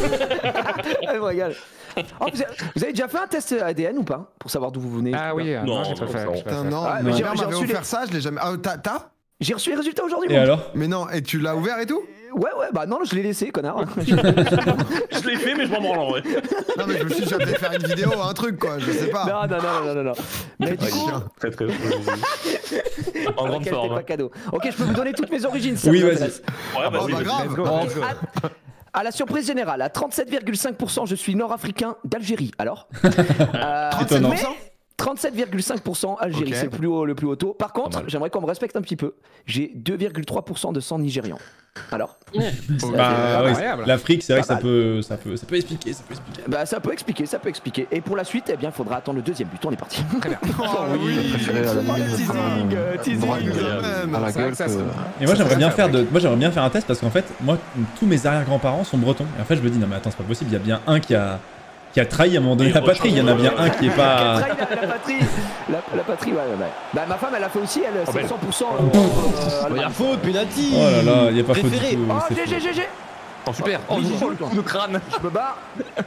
Ah, je me régale. Oh, vous, avez, vous avez déjà fait un test A D N ou pas pour savoir d'où vous venez? Ah oui, euh, Non, non, j'ai pas non, fait. non. j'ai pas Putain, fait. non, Ah, ma mais j'ai- mère j'ai m'avait reçu offert les- ça, je l'ai jamais. Ah, t'as T'as J'ai reçu les résultats aujourd'hui. Et moi. alors Mais non, et tu l'as ouvert et tout? Ouais, ouais, bah non, je l'ai laissé, connard. Je l'ai fait, mais je m'en branle en vrai. Non, mais je me suis dit, je vais peut-être faire une vidéo, un truc quoi, je sais pas. Non, non, non, non, non, non. Mais du Ouais, coup, chien. Très très. En grande quel forme. pas cadeau. Ok, je peux vous donner toutes mes origines si ça Oui, vous vas-y. intéresse. Ouais, Oh, bah oui, bah vas-y. grave. Let's go, let's go. À la surprise générale, à trente-sept virgule cinq pour cent, je suis nord-africain d'Algérie. Alors euh, trente-sept pour cent mais trente-sept virgule cinq pour cent Algérie, Ok. c'est le plus haut, le plus haut taux. Par Pas contre, mal. j'aimerais qu'on me respecte un petit peu. J'ai deux virgule trois pour cent de sang nigérian. Alors Bah Pas oui, variable. l'Afrique, c'est vrai que Pas ça peut, ça peut, ça peut expliquer, ça peut expliquer. Bah ça peut expliquer, ça peut expliquer. Et pour la suite, eh bien, il faudra attendre le deuxième but. On est parti. Oh oui, Teasing, euh, teasing. droite nous amène. À la C'est vrai gueule que ça que- se- Et moi j'aimerais Ça, bien ça faire de, fabrique. moi j'aimerais bien faire un test parce qu'en fait moi tous mes arrière-grands-parents sont bretons et en fait je me dis non mais attends c'est pas possible, il y a bien un qui a qui a trahi à un moment donné Et la autre patrie, il y en a bien un qui est Qui a pas. trahi la, la patrie. La, la patrie, ouais, ouais, ouais. Bah ma femme, elle a fait aussi, elle, c'est belle. cent pour cent. Oh, euh, Oh, Allemagne. y'a faute, penalty. Oh là là, il y a pas faute du Préféré. tout. Oh, c'est G faux. G G G. Oh super. Oh, le crâne. Je me barre.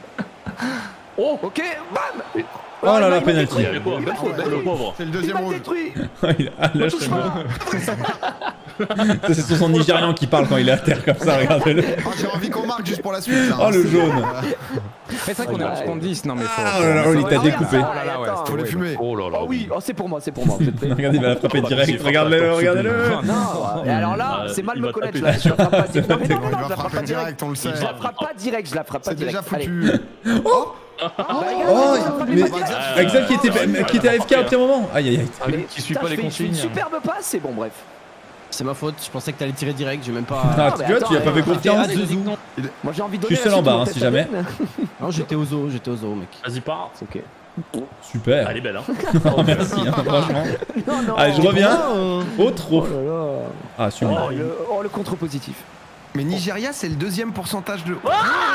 Oh, ok, bam. Oh là là, il m'a penalty. détruit. Le pauvre, Il m'a le détruit. pauvre. C'est le Il deuxième m'a rouge. détruit. Il a- ah, là, je Touche sais pas. pas. Ça, c'est son nigérian qui parle quand il est à terre comme ça, regardez-le. Oh, j'ai envie qu'on marque juste pour la suite. là. Oh le jaune. Mais c'est vrai qu'on est en soixante-dix, non mais faut. Ah, oh là là, il t'a Ouais, découpé. regarde ça, Oh là là, ouais, attends. Faut les fumer. Oh là là. Oh oui, oh, c'est pour moi, c'est pour moi. Vous êtes prêts? Regardez, il va la frapper direct. Regardez-le, regardez-le. Non, et alors là, Ah, c'est mal il me va connaître. taper. Je la je la frappe pas direct. Non, mais non, Il non, non, va je la frappe frapper pas direct. direct, on le sait. Je la frappe pas direct, je la frappe pas C'est direct. déjà Allez. foutu. Bah, Oh, regarde, je la frappe mais pas direct. Axel qui était, qui était A F K à un moment. Aïe aïe aïe. Ah, Mais lui qui suit putain, pas je les fais- je fais une consignes. superbe passe, c'est bon, bref. C'est ma faute, je pensais que t'allais tirer direct, j'ai même pas. Ah, mais tu vois, attends, tu lui as pas euh, fait confiance. Ah, Zezou. Moi j'ai envie de Je donner. suis seul la en suite bas, pour hein, tête si jamais. A D N. Non, j'étais au zoo, j'étais au zoo, mec. Vas-y, pars. C'est ok. Super. Elle est belle, hein. Oh, merci, hein, franchement. Non, non. Allez, je reviens. Euh, Oh, trop. Oh là là. Ah, sûrement. Oh, le, oh, le contre-positif. Mais Nigeria, c'est le deuxième pourcentage de.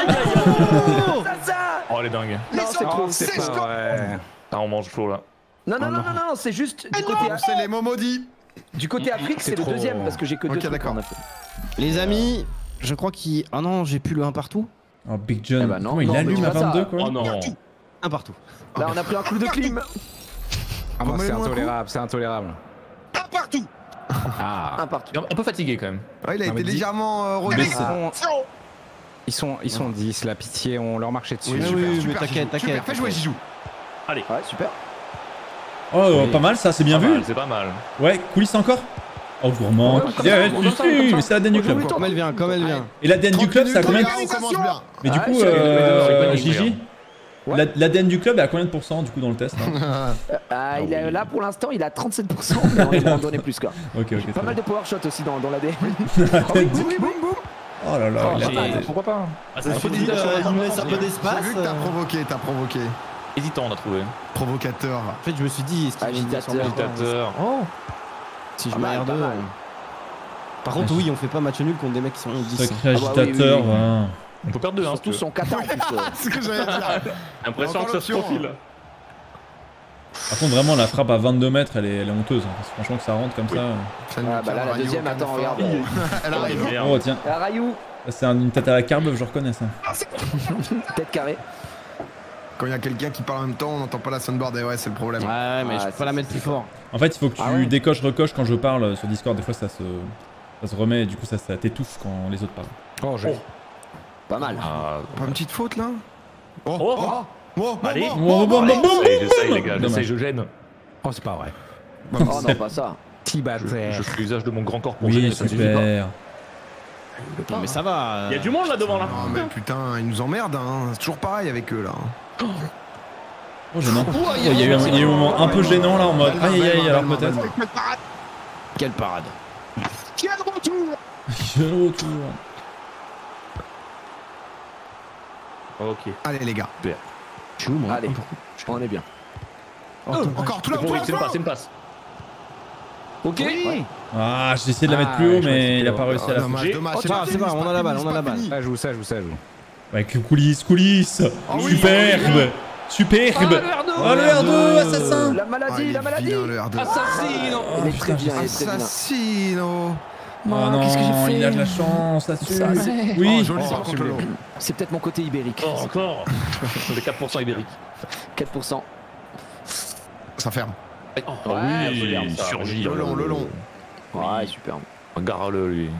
Ça, ça. Oh elle est dingue. Non, c'est trop. C'est pas vrai. Ah on mange chaud là. Non, non, Oh, non, non. non, non, c'est juste du côté, C'est les mots maudits. du côté Afrique, c'est le trop. deuxième parce que j'ai que deux Ok, trucs d'accord. en Afrique. Les amis, je crois qu'il. Ah non, j'ai plus le un partout. Oh, Big John. Eh ben non, Comment il non, mais allume tu à vois ça. vingt-deux quoi. Oh non. Un partout. Là, on a pris un coup de clim. Ah, moi, c'est Remets-le-moi un coup. intolérable, c'est intolérable. Un partout. Ah. Un partout. Un peu fatigué quand même. Ouais, il a Non, mais été dis- légèrement euh, rodé. Mais ils sont, ils sont, ils sont dix, la pitié, on leur marchait dessus. Oui, Super, oui, mais super, t'inquiète, Jijou. t'inquiète. Super, fais jouer Jijou. Ouais, super. Oh, euh, pas mal ça, c'est bien Pas vu. mal, C'est pas mal. Ouais, coulisse encore. Oh, gourmand. Ouais, comme Yeah, ça, ouais, comme tu ça, sais, comme ça. mais c'est l'A D N du club. Comme elle vient, comme elle vient. Et l'A D N du club, c'est à combien de... On commence bien. Mais du Ah, coup, c'est- euh, c'est Gigi, Ouais. la- l'A D N du club est à combien de pourcents du coup dans le test hein Ah, il est là pour l'instant, il a trente-sept pour cent, mais on va en donner plus quoi. Ok, ok. Pas très mal bien. de power shot aussi dans, dans l'A D N. Oh là là, il a j'ai- pas de- Pourquoi pas Ah, Ça c'est fait un dit, peu euh, il me laisse un peu J'ai d'espace. vu que t'as euh. provoqué, t'as provoqué. Hésitant, on a trouvé. Provocateur. En fait, je me suis dit, est-ce qu'il va me Agitateur. sembler encore Agitateur. Oh Si je Pas mets mal, R deux. pas mal. euh. Par contre, oui, on fait pas match nul contre des mecs qui sont dix. Sacré Ah bah oui, agitateur, oui, oui. voilà. On peut perdre deux, hein. Surtout son kata en plus. euh. C'est ce que j'allais dire. Impression Encore que ça se l'option, profile. Par contre, vraiment, la frappe à vingt-deux mètres, elle est, elle est honteuse. hein, parce que franchement, que ça rentre comme ça. euh. Ah bah là, la deuxième, attends, regarde. Elle arrive. Merde. Oh, tiens, Ah, Rayou, ça, c'est un- une tête à la carbe, je reconnais ça. tête carrée. Quand il y a quelqu'un qui parle en même temps, on n'entend pas la soundboard et ouais, c'est le problème. Ouais, mais Ah, je peux c'est- pas la mettre plus fort. En fait, il faut que tu Ah ouais. décoches, recoches quand je parle euh, sur Discord. Des fois, ça se, ça se remet et du coup, ça, ça t'étouffe quand les autres parlent. Oh, j'ai. Pas mal. Ah, Pas une petite faute là Oh, Oh. oh, oh, oh, Allez. oh, Oh, bon, bon, bon. J'essaye, j'essaye, les gars, Dommage. j'essaye, je gêne. Oh, c'est pas vrai. Oh non, pas ça. Petit Je, bâtard. je fais usage de mon grand corps pour Oui, gêner, ça suffit pas. super. Non, mais ça va. Il y a du monde là devant là. Non mais putain, ils nous emmerdent, hein. C'est toujours pareil avec eux là. Oh, gênant. Il y a eu un, il y a eu un moment un peu gênant là en mode aïe aïe aïe, alors peut-être. Quelle parade. Quel retour. Ok. Allez les gars. Je suis où, moi Allez, on est bien. Oh, encore tout là, C'est tout bon, là, c'est une passe, c'est une passe. Ok. Ouais. Ah, j'ai essayé de la mettre Ah, plus haut, ouais, je mais vois, il a c'est pas plus réussi à Oh, la dommage, J'ai- dommage. Oh, c'est ça pas va, fini, c'est bon, c'est on a pas la balle, fini, on a c'est la pas balle. fini. Ça joue, ça joue, ça joue. Avec coulisses, coulisses. Oh oui, Superbe. Superbe. Oh le R deux, assassin. La Ah, maladie, il la est maladie. vilain, le R deux. Elle est très bien, elle est très bien. Assassino. Oh non, qu'est-ce que j'ai fait il a de la chance là-dessus. Ça, c'est- Oui. Oh, joli Oh, par contre sublime. le long. C'est peut-être mon côté ibérique. Oh, encore. Les quatre pour cent ibériques. quatre pour cent. Ça ferme. Oh Ouais, oui, regarde ça, surgit. Le long, le long. Ouais, superbe. Regarde-le, lui.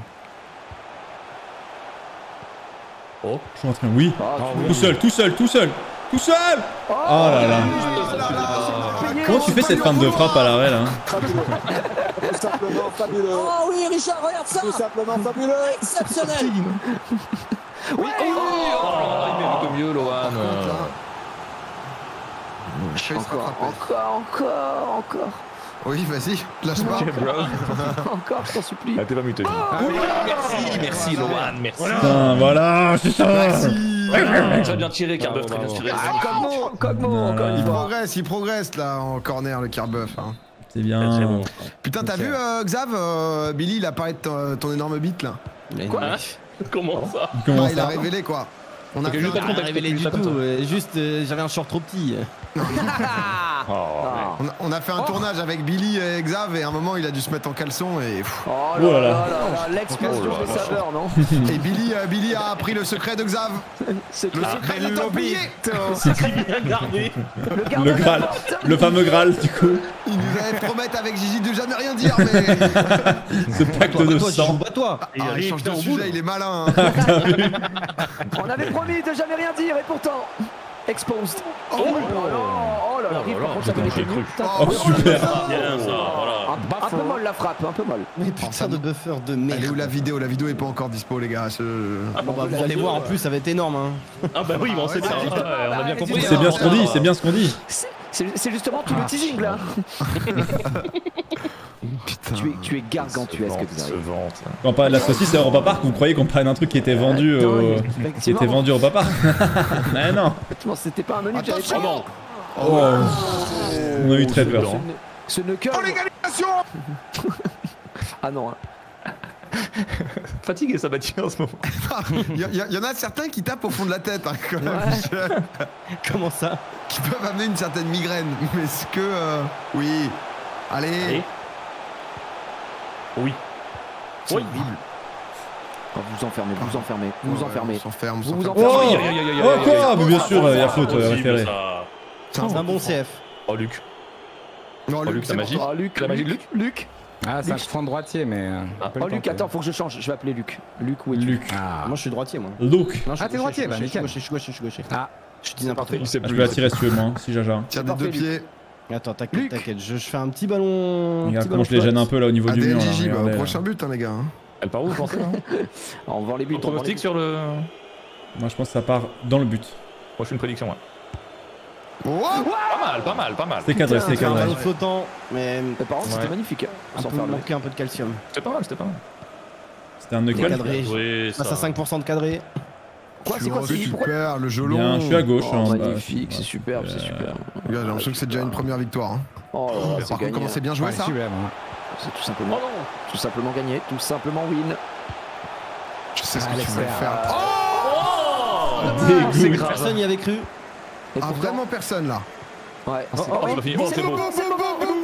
Oh. Je suis en train, oui. Oh, Tout seul, tout seul, tout seul, tout seul. Oh là là. Comment tu fais cette fin de frappe à l'arrêt là? Tout simplement fabuleux. Oh oui, Richard, regarde ça. Tout simplement fabuleux. Exceptionnel. Oui, oh, il mérite mieux, Lohan. Encore, encore, encore, encore. Oui, vas-y, lâche pas. Encore, je t'en supplie. Ah, t'es pas muté. Merci, merci, Lohan, merci. Putain, voilà, c'est ça. Très bien tiré, Carbeuf, très bien tiré. Ah, Cogmo, Cogmo, Voilà. encore une Il fois. progresse, il progresse là en corner le Carbuff. Hein. C'est bien. Très bon. Putain, t'as Ok. vu euh, Xav, euh, Billy, il a parlé de ton, ton énorme bite là. Quoi Hein Comment ça Comment Bah, il a ça? révélé quoi. On a Ok, fait juste un- à contexte, révélé juste du à tout. contexte. euh, Juste, euh, j'avais un short trop petit. Oh, Ah. on a, on a fait un tournage avec Billy et Xav et à un moment il a dû se mettre en caleçon et, pff. Oh Oh là là là là. là là, l'explosion Oh là des là. saveurs, non? et Billy, euh, Billy a appris le secret de Xav. C'est Le clair. secret il l'a oublié. Bien gardé. Le garde Le de la Graal, porte. le fameux Graal du coup. Il nous avait promettre avec Gigi de jamais rien dire mais. Ce pacte de Toi, tu joues sang. pas toi. Et Ah, il allez, change de putain, au sujet, bout. il est malin. Hein. On avait promis de jamais rien dire et pourtant. Exposed. Oh, là là, oh là là, Riff, par contre, ça donnait j'ai que cru. nul, putain. Oh super. Bien ça, voilà. Un, un peu molle la frappe, un peu molle. Mais ça putain de me- buffer de Elle est où merde. la vidéo? La vidéo est pas encore dispo les gars. Je- Bon, bah, vous allez voir en plus, ça va être énorme. Hein. Ah bah oui, mais on sait Ah, bien. ouais, Ouais, on a bien compris. C'est bien ce qu'on dit, c'est bien ce qu'on dit. C'est- C'est c'est justement tout le teasing là. Putain. Tu es, tu es gargantuesque, Se Xavier. vante. Quand on parlait de la saucisse à Europa Park, vous croyez qu'on parlait d'un truc qui était vendu au... qui était vendu au Europa Park? Mais non. Non, c'était pas un menu que j'avais pris. Attention. Oh. On a eu très peur. Ce knuckle. Oh l'égalisation. Ah non. hein. Fatigué, ça va tirer en ce moment. Il y, y- y en a certains qui tapent au fond de la tête hein, quand même. Ouais. Comment ça? Qui peuvent amener une certaine migraine. Mais est-ce que euh, oui. Allez. Allez. Oui. C'est Oui. horrible. Oh, vous enfermez, vous enfermez, vous vous Ouais, enfermez. on s'enferme, on Vous vous s'enferme. Oh, enfermez. Aïe, aïe, aïe, aïe, oh aïe, aïe. quoi? Mais bien sûr, il y a faute euh, Impossible, référée. ça. C'est un bon C F. Oh, Luc. Non, Oh, Luc, Luc, c'est la pour magie. toi. Oh, Luc, La magie de Luc, Luc. Ah, c'est un franc droitier, mais. Oh, Luc, attends, faut que je change. Je vais appeler Luc. Luc, où es-tu? Luc. Ah, Moi je suis droitier moi. Luc. Non, je suis Ah, t'es gaucher, droitier, je bah suis nickel. gaucher, je suis gaucher, je suis gaucher. Ah, Je te dis n'importe quoi. Je peux la tirer si tu veux, moi, si j'aja. Tire des Parfait, deux Luc. pieds. Attends, t'inquiète, t'inquiète. Je, je fais un petit ballon. Regarde petit comment je les ballon gêne un peu là au niveau du mur. là, A D L J J, bah, regardez, là. prochain but, hein, les gars. hein. Elle part où, vous pensez hein On vend les buts. Ton on vend les pronostic buts. sur le. Moi je pense que ça part dans le but. Moi, je fais une prédiction, ouais. Oh Pas mal, pas mal, pas mal. C'est cadré, c'est C'est un cadré. ballon flottant, mais Mais par contre, c'était Ouais. magnifique. hein, un Sans peu faire le manqué un peu de calcium. C'était pas mal, c'était pas mal. C'était un C'est knuckle. cadré. Oui, Passe à ça. cinq pour cent de cadré. Quoi, Tu c'est quoi, vois, c'est pourquoi super, le gelon. Bien, je suis à gauche. Oh, hein, bah, magnifique, c'est ouais. superbe, c'est Euh, super. Regarde, j'ai l'impression que c'est déjà une première victoire. hein. Oh là là, c'est Par contre, gagné. comment c'est bien joué ouais, ça sublime, hein. C'est tout simplement, tout simplement gagné, tout simplement win. Je sais ce que Alex tu voulais Serra. faire. Dégoût. C'est grave. Personne n'y avait cru. Et Ah, pourtant- vraiment personne là. Ouais. Oh, oh, c'est pas fini. Oh, c'est beau. c'est beau.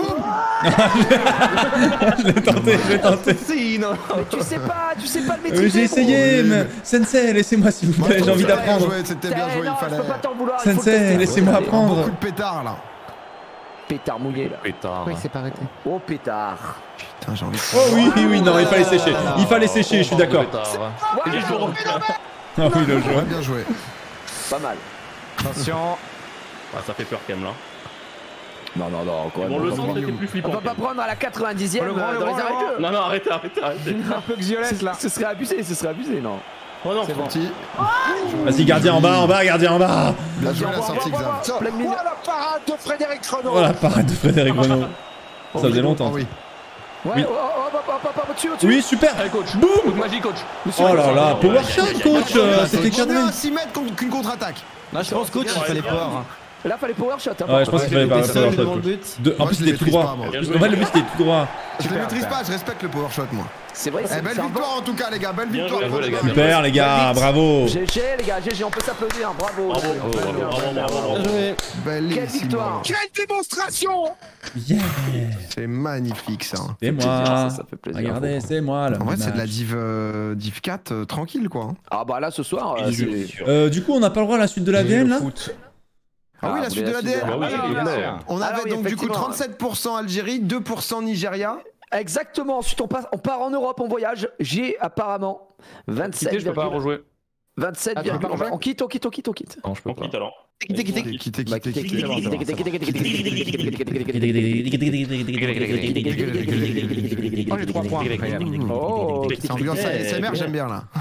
Je l'ai tenté, je l'ai tenté. Mais tu sais pas, tu sais pas le Euh, maîtriser. J'ai essayé, Oui. mais Sensei, laissez-moi s'il vous plaît, j'ai envie C'était bien d'apprendre. joué, C'était bien joué, il Non, je fallait. peux pas t'en vouloir. il faut le Sensei, tester. laissez-moi Allez. apprendre. Beaucoup de pétards là. Pétard mouillé là. Pétard. Oui, c'est pas arrêté. Oh pétard. Putain, j'ai envie de. Oh oui, oui, oui, non, il fallait sécher. Il fallait sécher, je suis d'accord. Pétard. Ah oui, le jeu. Ouais, bien joué. Pas mal. Attention. Ah, ça fait peur quand même là. Non, non, non, encore Bon, le centre était plus On flippant. va quand pas même. prendre à la quatre-vingt-dixième Le grand, le dans les grand, le arrêts de grand. jeu. Non, non, arrêtez, arrêtez, arrêtez. Un peu violette là. Ce serait abusé, ce serait abusé, non. Oh non, C'est bon. Petit. Vas-y, gardien en bas, en bas, gardien en bas. Bien joué la sortie, Xav. Pleine mine. la parade de Frédéric Renaud. Oh la parade de Frédéric Renaud. Ça faisait longtemps. Oh oui. Ouais, Oui. oh, oh, oh, oh, oh, oh, au-dessus, au-dessus. Oui, super. Allez, coach. Boum. Coup de magie, coach. Oh là là, power shot, coach. euh, C'était C'est cadré. mieux à six mètres contre- qu'une contre-attaque. Là, je pense coach, il fallait pas. Là, fallait power shot. Hein, Ouais, je pense qu'il fallait pas T'es power seul shot. devant le coach. but. De- En Moi, plus, je c'était le tout maîtrise droit. pas, moi. Bien En joué. fait, le but, c'était tout droit. Je le maîtrise pas, je respecte le power shot moi. C'est vrai, Eh, c'est belle c'est un victoire en tout cas les gars, belle Bien victoire. joué, pour les les gars. gars. Super, les gars, bravo. G G, les gars, G G, on peut s'applaudir, hein, bravo. Bravo, bravo, bravo, bravo, bravo. Bien joué. Bellissimo. Quelle victoire. Quelle démonstration. Yeah. C'est magnifique ça. C'est plaisir, moi. ça, ça fait plaisir. Regardez, c'est moi là. En vrai c'est de la div, euh, div quatre euh, tranquille quoi. hein. Ah bah là, ce soir, euh, Bisous. c'est... Euh, du coup, on n'a pas le droit à la suite de l'A D N là. Ah, oui la vous suite de voulez l'A D N. Bah oui, Ah, bien bien sûr. sûr. On Ah avait oui, donc du coup effectivement. trente-sept pour cent Algérie, deux pour cent Nigeria. Exactement, ensuite on, passe, on part en Europe en voyage. J'ai apparemment vingt-sept. Quitter, je peux pas rejouer. vingt-sept. Ah, tu peux pas on, rejouer on quitte, on quitte, on quitte, on quitte. Non, je peux On pas. quitte alors. Quittez, quittez, Bah, quittez, quittez, quittez. quittez, quittez, quittez, quittez, quittez, quittez, Oh, j'ai trois points. Incroyable. Oh, C'est ambiance A S M R, j'aime bien là.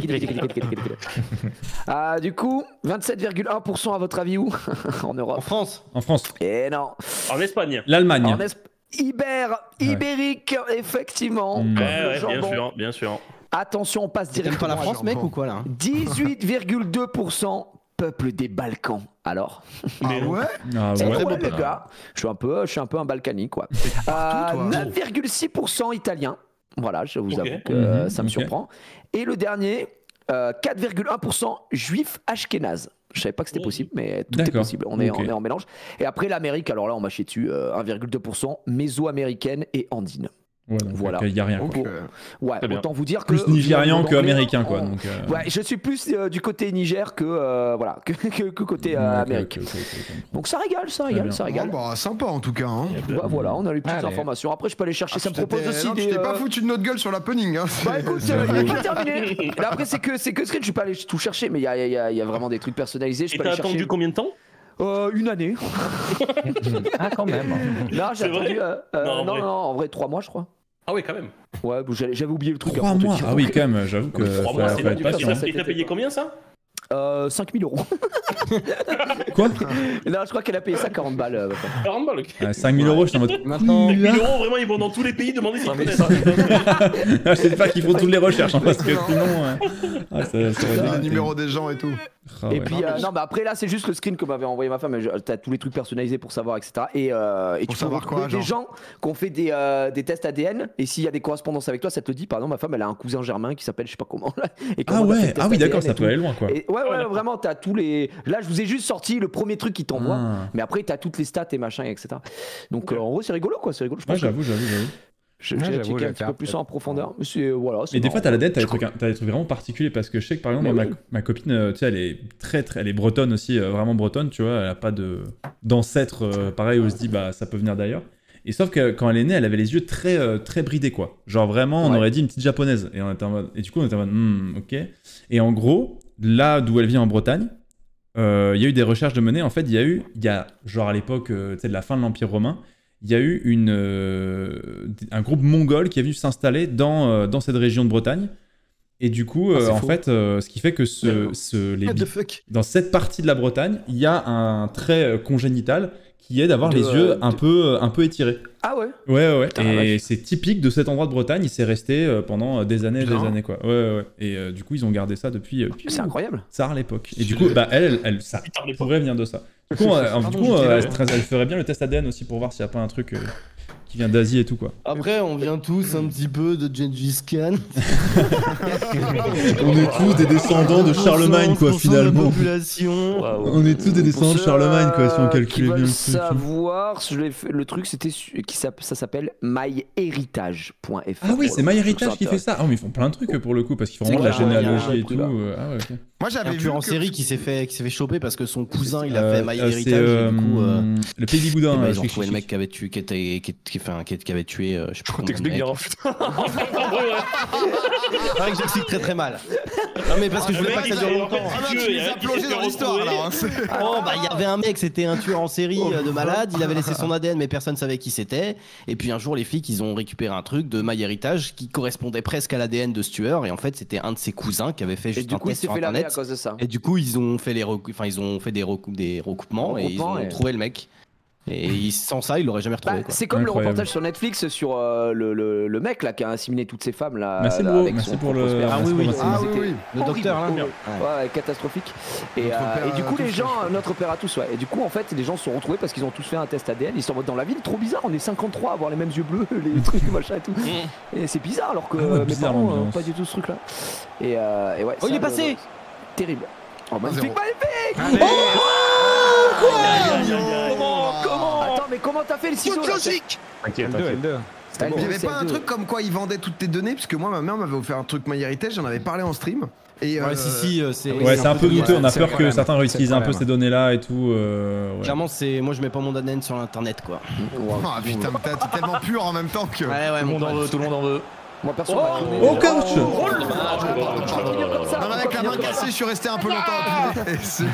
Ah, du coup, vingt-sept virgule un pour cent à votre avis où? En En Europe. France. En France. Eh non. En Espagne. L'Allemagne. En Esp- Iber, Ibérique, effectivement. Mm. Comme Ouais, le ouais, bien jambon. sûr, bien sûr. Attention, on passe T'aimes directement. pas la à France, mec, ou quoi là? dix-huit virgule deux pour cent peuple des Balkans. Alors, Ah ouais. Ah c'est ouais. ouais, les gars. Je suis un peu, je suis un peu un balkanique quoi. partout, toi. neuf virgule six pour cent italien. Voilà, je vous Ok. avoue que euh, Mhm, ça me ok. surprend. Et le dernier, euh, quatre virgule un pour cent juif ashkénaze. Je savais pas que c'était Oh. possible, mais tout est D'accord. possible. On est, Ok. on est en mélange. Et après l'Amérique, alors là on m'a chié dessus, euh, un virgule deux pour cent méso-américaine et andine. Ouais, donc, Voilà. Il y a rien. quoi. Donc, Pour- euh, Ouais, Très bien. autant vous dire que Plus nigérian finalement, que l'anglais, américain quoi. on- Donc. euh, Ouais, je suis plus euh, du côté Niger que euh, voilà que, que, que côté euh, ok, Amérique. ok, ok, ok. Donc ça régale, ça Très régale, bien. ça oh, régale. bah sympa en tout cas. Hein. Bah, voilà, on a les petites Allez. informations. Après, je peux aller chercher. ça me Tu t'étais- propose aussi non, des. Tu t'es pas euh, foutu de notre gueule sur l'happening. Hein. Bah écoute, C'est- euh, il est pas terminé. Là, après, c'est que c'est que screen. Je suis pas allé tout chercher, mais il y a, il y a- il y a vraiment des trucs personnalisés. Je Et peux t'as aller chercher. attendu combien de temps? Euh, une année. Ah, quand même. Non, j'ai C'est vrai attendu. euh, euh, Non, en non, vrai. non, en vrai, trois mois, je crois. Ah oui, quand même. Ouais, bon, j'avais j'avais oublié le truc. Trois avant de te mois. dire. Ah oui, quand même. J'avoue que. Trois faut- mois, faut c'est être long. patient. Et t'as payé combien ça? Euh, cinq mille euros. Quoi? Non, je crois qu'elle a payé ça quarante balles. euh, maintenant. quarante balles, ok. Ah, cinq mille euros, j'étais en mode. Maintenant. mille euros, vraiment, ils vont dans tous les pays demander s'ils connaissent. Je sais pas qu'ils font toutes les recherches hein, parce que sinon. euh, Ah, ça, ça aurait Le dégoûté. numéro des gens et tout. Ah, Et ouais. puis, euh, non, mais après, là, c'est juste le screen que m'avait envoyé ma femme. Je- T'as tous les trucs personnalisés pour savoir, et cetera. Et, euh, et Pour tu peux savoir retrouver quoi, des genre gens qui ont fait des, euh, des tests A D N. Et s'il y a des correspondances avec toi, ça te le dit. Par exemple, ma femme, elle a un cousin germain qui s'appelle je sais pas comment. Là, et Ah comment on a fait ouais, le test ah oui, A D N d'accord, et ça tout. peut aller loin quoi. Et ouais, ouais, d'accord. vraiment, t'as tous les. Là, je vous ai juste sorti le premier truc qui t'envoie. Ah. Mais après, t'as toutes les stats et machin, et cetera. Donc, euh, en gros, c'est rigolo, quoi. C'est rigolo. Je Ouais, pense que j'avoue, j'avoue, j'avoue. je, Ouais, je vais j'avoue, checker je un vais petit faire peu plus peut-être. en profondeur. Mais c'est, voilà, c'est Mais des marrant. fois, t'as la dette, t'as des, trucs, t'as des trucs vraiment particuliers parce que je sais que par exemple, Mais moi, oui. ma, ma copine, euh, tu sais, elle est très, très, elle est bretonne aussi, euh, vraiment bretonne, tu vois, elle a pas de d'ancêtre euh, pareil où on se dit bah ça peut venir d'ailleurs. Et sauf que quand elle est née, elle avait les yeux très, euh, très bridés, quoi. Genre vraiment, on Ouais. aurait dit une petite japonaise. Et, on était en mode... et du coup, on était en mode, hmm, ok. Et en gros, là d'où elle vient en Bretagne, il euh, y a eu des recherches de menées. En fait, il y a eu, il y a, genre à l'époque euh, de la fin de l'Empire romain, il y a eu une, euh, un groupe mongol qui est venu s'installer dans, euh, dans cette région de Bretagne. Et du coup, euh, Ah, en faux. fait, euh, ce qui fait que ce, ce, les, What the fuck? dans cette partie de la Bretagne, il y a un trait euh, congénital qui est d'avoir De, les euh, yeux un de- peu, un peu étirés. Ah ouais. Ouais, ouais, ouais. Putain, la Et vache. c'est typique de cet endroit de Bretagne. Il s'est resté euh, pendant euh, des années et des Putain. années, quoi. Ouais, ouais, ouais. Et euh, du coup, ils ont gardé ça depuis, euh, depuis C'est incroyable. tard à l'époque. Et du coup, bah, elle, elle, elle- ça Putain, les pourrait venir de ça. Du coup, euh, Pardon, du coup je euh, dirais. elle, elle ferait bien le test A D N aussi pour voir s'il n'y a pas un truc euh, qui vient d'Asie et tout, quoi. Après, on vient tous un petit peu de Gengis Khan. On est tous des descendants de Charlemagne, quoi, finalement. Population. On est tous des descendants de Pour Charlemagne, quoi, si on ceux, euh, qui calculait bien veulent le truc. savoir, je l'ai fait- le truc c'était su- qui s'app- ça s'appelle myheritage point F R. Ah oui, c'est MyHeritage qui fait ça. ça. Ah, mais ils font plein de trucs euh, pour le coup, parce qu'ils font C'est vraiment de la clair, ouais, il y a généalogie un et truc tout. là. euh, Ah ouais, ok. Moi Un j'avais vu tueur en que- série qui s'est fait, qui s'est fait choper parce que son cousin il a Euh, fait My euh, Heritage. c'est, et euh, du coup, euh, le Pays Goudin. eh ben, euh, ils ont chic, trouvé chic, le chic. mec qui avait tué, qui, était, qui, qui, enfin, qui, qui avait tué, euh, je sais pas comment. T'expliques bien, putain. C'est vrai que j'explique très très mal. Non mais parce que je voulais pas que ça dure longtemps. Ah non, tu nous as plongé dans l'histoire là. hein, c'est- Oh bah il y avait un mec, c'était un tueur en série euh, de malade, il avait laissé son A D N mais personne savait qui c'était. Et puis un jour les flics ils ont récupéré un truc de MyHeritage qui correspondait presque à l'A D N de ce tueur et en fait c'était un de ses cousins qui avait fait Et juste du un coup il test s'est sur fait laver à internet. cause de ça. Et du coup ils ont fait les recou- enfin ils ont fait des, recou- des recoupements et ils ont Recoupements, et- trouvé le mec. Et ils- sans ça ils l'auraient jamais retrouvé Bah, quoi. c'est comme Incroyable. le reportage sur Netflix sur euh, le, le, le mec là qui a inséminé toutes ces femmes là. Merci, là, bro. avec Merci son pour propre le- sperme. Ah oui, oui. C'était Ah oui, oui. Le horrible, docteur là. horrible. Ouais. Ouais, catastrophique. Et, Notre euh, père et du à coup, tous, les je gens, crois. notre père à tous, ouais. Et du coup, en fait, les gens se sont retrouvés parce qu'ils ont tous fait un test A D N. Ils sont en mode dans la ville, trop bizarre. On est cinquante-trois à avoir les mêmes yeux bleus, les trucs, machin et tout. Et c'est bizarre alors que Ah ouais, mes bizarre, parents ont l'ambiance. pas du tout ce truc là. Et, euh, et ouais. Oh, ça, il est le- passé le- Terrible. Oh, magnifique, zéro. magnifique Allez. Comment Comment Attends, mais comment t'as fait le ciseau Toute là logique. T'inquiète, L deux, t'inquiète. L deux. C'était Il bon. y avait C'est pas un deux. truc comme quoi ils vendaient toutes tes données, parce que moi ma mère m'avait offert un truc MyHeritage, j'en avais parlé en stream. Et Ouais euh, si si euh, c'est. Ouais, c'est un peu de- douteux. On a c'est peur le que problème. certains C'est réutilisent le un peu problème. ces données-là et tout. euh, ouais. Clairement c'est. Moi je mets pas mon A D N sur l'internet quoi. Ah putain, mais t'es t'es tellement pur en même temps que. Ouais ouais Tout le monde en veut, tout le monde en veut. Moi perso, Oh, couch Oh, Non, mais avec la main cassée, je suis resté un peu longtemps appuyé. Et c'est-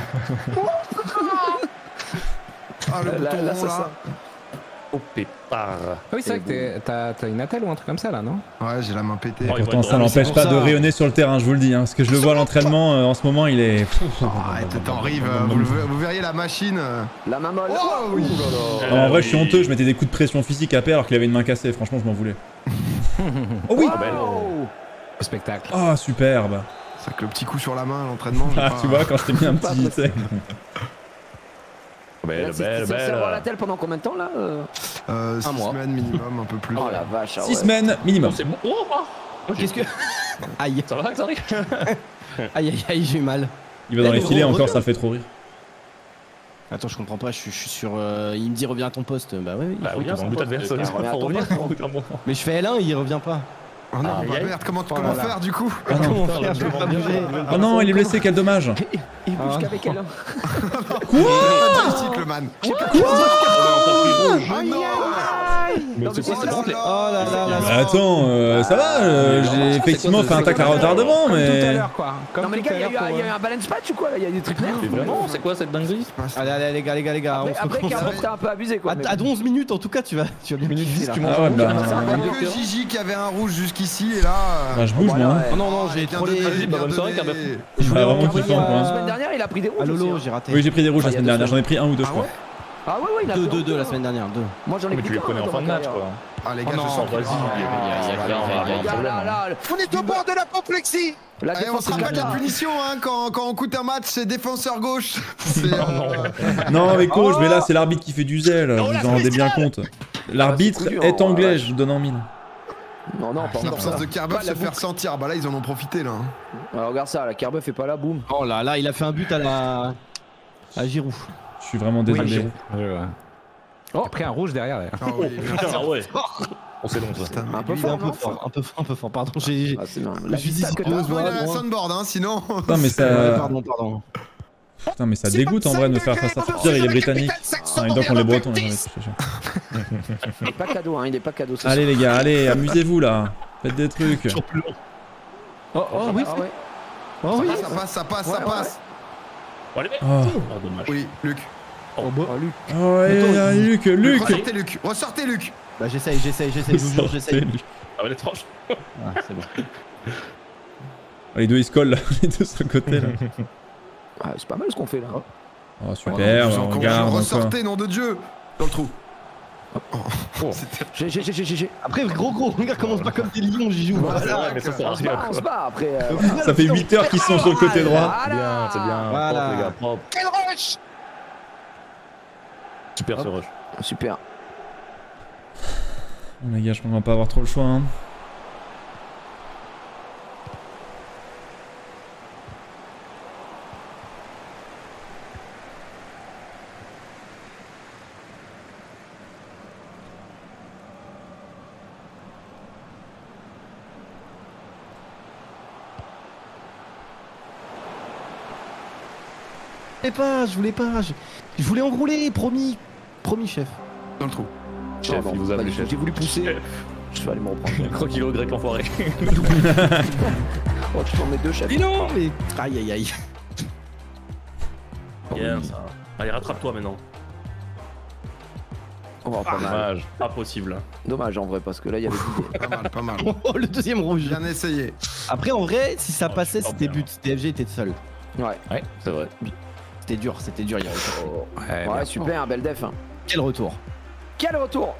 Ah le Là, bouton là, rond ça, là. ça. Oh pétard. Ah oui, c'est vrai que t'es- t'as t'as une attelle ou un truc comme ça là, non? Ouais, j'ai la main pétée. Oh, il va Pourtant, être ça drôle, n'empêche c'est pas pour de ça. rayonner sur le terrain, je vous le dis. Hein, parce que je le vois à l'entraînement euh, en ce moment, il est. Arrête, t'en rives, euh, vous, le- vous verriez la machine. euh. La main molle. Oh oui. Non, en vrai, je suis honteux, je mettais des coups de pression physique à paix alors qu'il avait une main cassée. Franchement, je m'en voulais. Oh oui Wow. Au spectacle. Ah, superbe. C'est que le petit coup sur la main à l'entraînement. j'ai Ah, pas- tu vois, quand je t'ai mis un Pas petit. tu sais. Belle, Là, c'est- belle, c'est- c'est avoir la belle. telle pendant combien de temps là euh Euh, six mois. semaines minimum, un peu plus. Oh la vache. ah Six ouais. semaines minimum. C'est bon. Oh, ah. Oh, qu'est-ce que. Aïe. Ça va, ça arrive. Aïe aïe aïe j'ai eu mal. Il va dans les Oh, filets oh, encore, oh. ça fait trop rire. Attends je comprends pas, je suis, je suis sur. euh, il me dit reviens à ton poste. Bah ouais. il Bah faut oui, que dans son le but poste- adverse, Ah, ça reviens à faut ton revenir. poste. au bout d'un moment. Mais je fais L un il revient pas. Oh non, Aïe, bah aïe. merde, comment, Oh comment là là. faire du coup? Ah non. Comment faire je peux pas bouger. Oh non, il est blessé, quel dommage. Il bouge Ah. qu'avec elle. hein. Quoi? Joystick le man. On a encore pris rouge. Ah non. Mais Non, c'est mais quoi, c'est c'est ça, bon, Oh là là là. Mais attends, euh, ça va, euh, j'ai effectivement fait un tacle à retardement, Comme tout à mais. l'heure, quoi. Comme Non mais les tout gars, à il y, a eu l'heure un- il y a eu pour, un balance patch ou quoi là? Il y a des trucs nerfs. Mais vraiment, c'est quoi cette dinguerie? Allez allez les gars les gars les gars. Après, on se après reconcentre. Carrefour, t'as un peu abusé quoi. mais À, à bon. onze minutes en tout cas tu vas tu vas bien kiffer, là. tu Ah ouais, bah. Que Gigi qui avait un rouge jusqu'ici et là. euh, Bah, je bouge, Voilà, moi. hein. ouais. Oh non non j'ai bien trop les. donné, Vas-y, bah, bien bonne soirée, donné. Carrefour. Je voulais Ah, vraiment en kiffant, envoyer quoi. La à- semaine dernière, il a pris des rouges. à aussi, Lolo hein. j'ai raté. Oui, j'ai pris des rouges Ah, la il y a semaine deux dernière, j'en ai semaines. pris un ou deux, je Ah crois. ouais? Ah ouais, ouais, il a deux pris deux un deux la peu, semaine dernière deux. Moi j'en ai Mais pris tu les qu'un prenais en dans fin ma de match, carrière. quoi. Ah les gars, Oh je non, sens que- vas-y, Ah, il y a- il y a- il y a- il y a- il y a un Là, problème. là, là, On est au bord de l'apoplexie. La Allez, on défense se rappelle est la là. punition hein, quand, quand on coûte un match, c'est défenseur gauche. C'est, euh, Non, mais coach, mais là, c'est l'arbitre qui fait du zèle, vous vous en rendez bien compte. L'arbitre Ah, c'est coup dur, est hein, anglais, ouais. je vous donne en mille. Non, non, pas encore. L'absence de Carbuff Pas se la faire boucle. sentir. Bah là, ils en ont profité là. hein. Alors, regarde ça, la Carbeuf est pas là, boum. Oh là là il a fait un but à la. À Giroud. Je suis vraiment désolé. Ouais, ouais. Oh. J'ai pris un rouge derrière. d'ailleurs. Ah oui, Putain, ah ouais. On s'est long, ça. putain. Un peu Lui, il est fort, un peu non fort un peu fort un peu fort pardon j'ai. Ah, c'est non. Je La me suis dit, vista que c'est t'as. bon, Heureusement, il a un moi. soundboard, hein, sinon. Putain, mais Ouais, ça. Pardon pardon. Putain, mais ça dégoûte en vrai de me faire face à sortir, il est britannique. Ah, et donc on est breton, là, j'en ai touché. Il est pas cadeau, hein, il est pas cadeau. ce Allez soir. les gars, allez, amusez-vous là. Faites des trucs. Toujours plus long. Oh, oh oui, Ah ouais. oh oui. Ça passe, ça passe, Ouais, ça ouais, passe. Bon, allez, mec. Oh, Oh, dommage. Oui, Luc. Oh, Luc. oh allez, allez, Luc, Luc. Ressortez Luc. Ressortez Luc. Bah j'essaye, j'essaye, j'essaye, je vous jure, j'essaye. Ah, ouais, les tranches. Ah, c'est bon. Les deux ils se collent là, les deux sur le côté là. Ah, c'est pas mal ce qu'on fait là. Oh super, Vous en on conjure, regarde encore. ressortez, nom de Dieu. Dans le trou. J'ai, j'ai, j'ai, j'ai, j'ai. Après, gros gros, regarde comment c'est pas comme des lions, j'y joue. Voilà. C'est vrai, mais ça sert à On se rien, bat, on se quoi. bat après. euh, Ça fait huit heures qu'ils sont sur le côté droit. C'est bien, c'est bien. Voilà. Propre, les gars, propre. Quel rush! Super ce rush. Super. Bon, les gars, je crois qu'on va pas avoir trop le choix. Hein. Je voulais pas, je voulais pas. Je, je voulais enrouler, promis. Promis, chef. Dans le trou. Chef, Non, non, il vous a pas vu, du tout. chef. J'ai voulu pousser. Je vais aller me reprendre. Je crois qu'il est au grec enfoiré. Oh, tu t'en mets deux, chef. Mais non, mais. Aïe aïe aïe. Bien ça. Allez, rattrape-toi maintenant. Oh, pas mal. Dommage. Pas possible. Dommage en vrai, parce que là, il y avait l'idée. Pas mal, pas mal. Oh, le deuxième rouge. Bien essayé. Après, en vrai, si ça Oh, passait, je suis c'était pas but. T F G était seul. Ouais. Ouais, c'est vrai. C'était dur, c'était dur. Il y avait pas- Ouais, super, belle def. hein. Quel retour. Quel retour!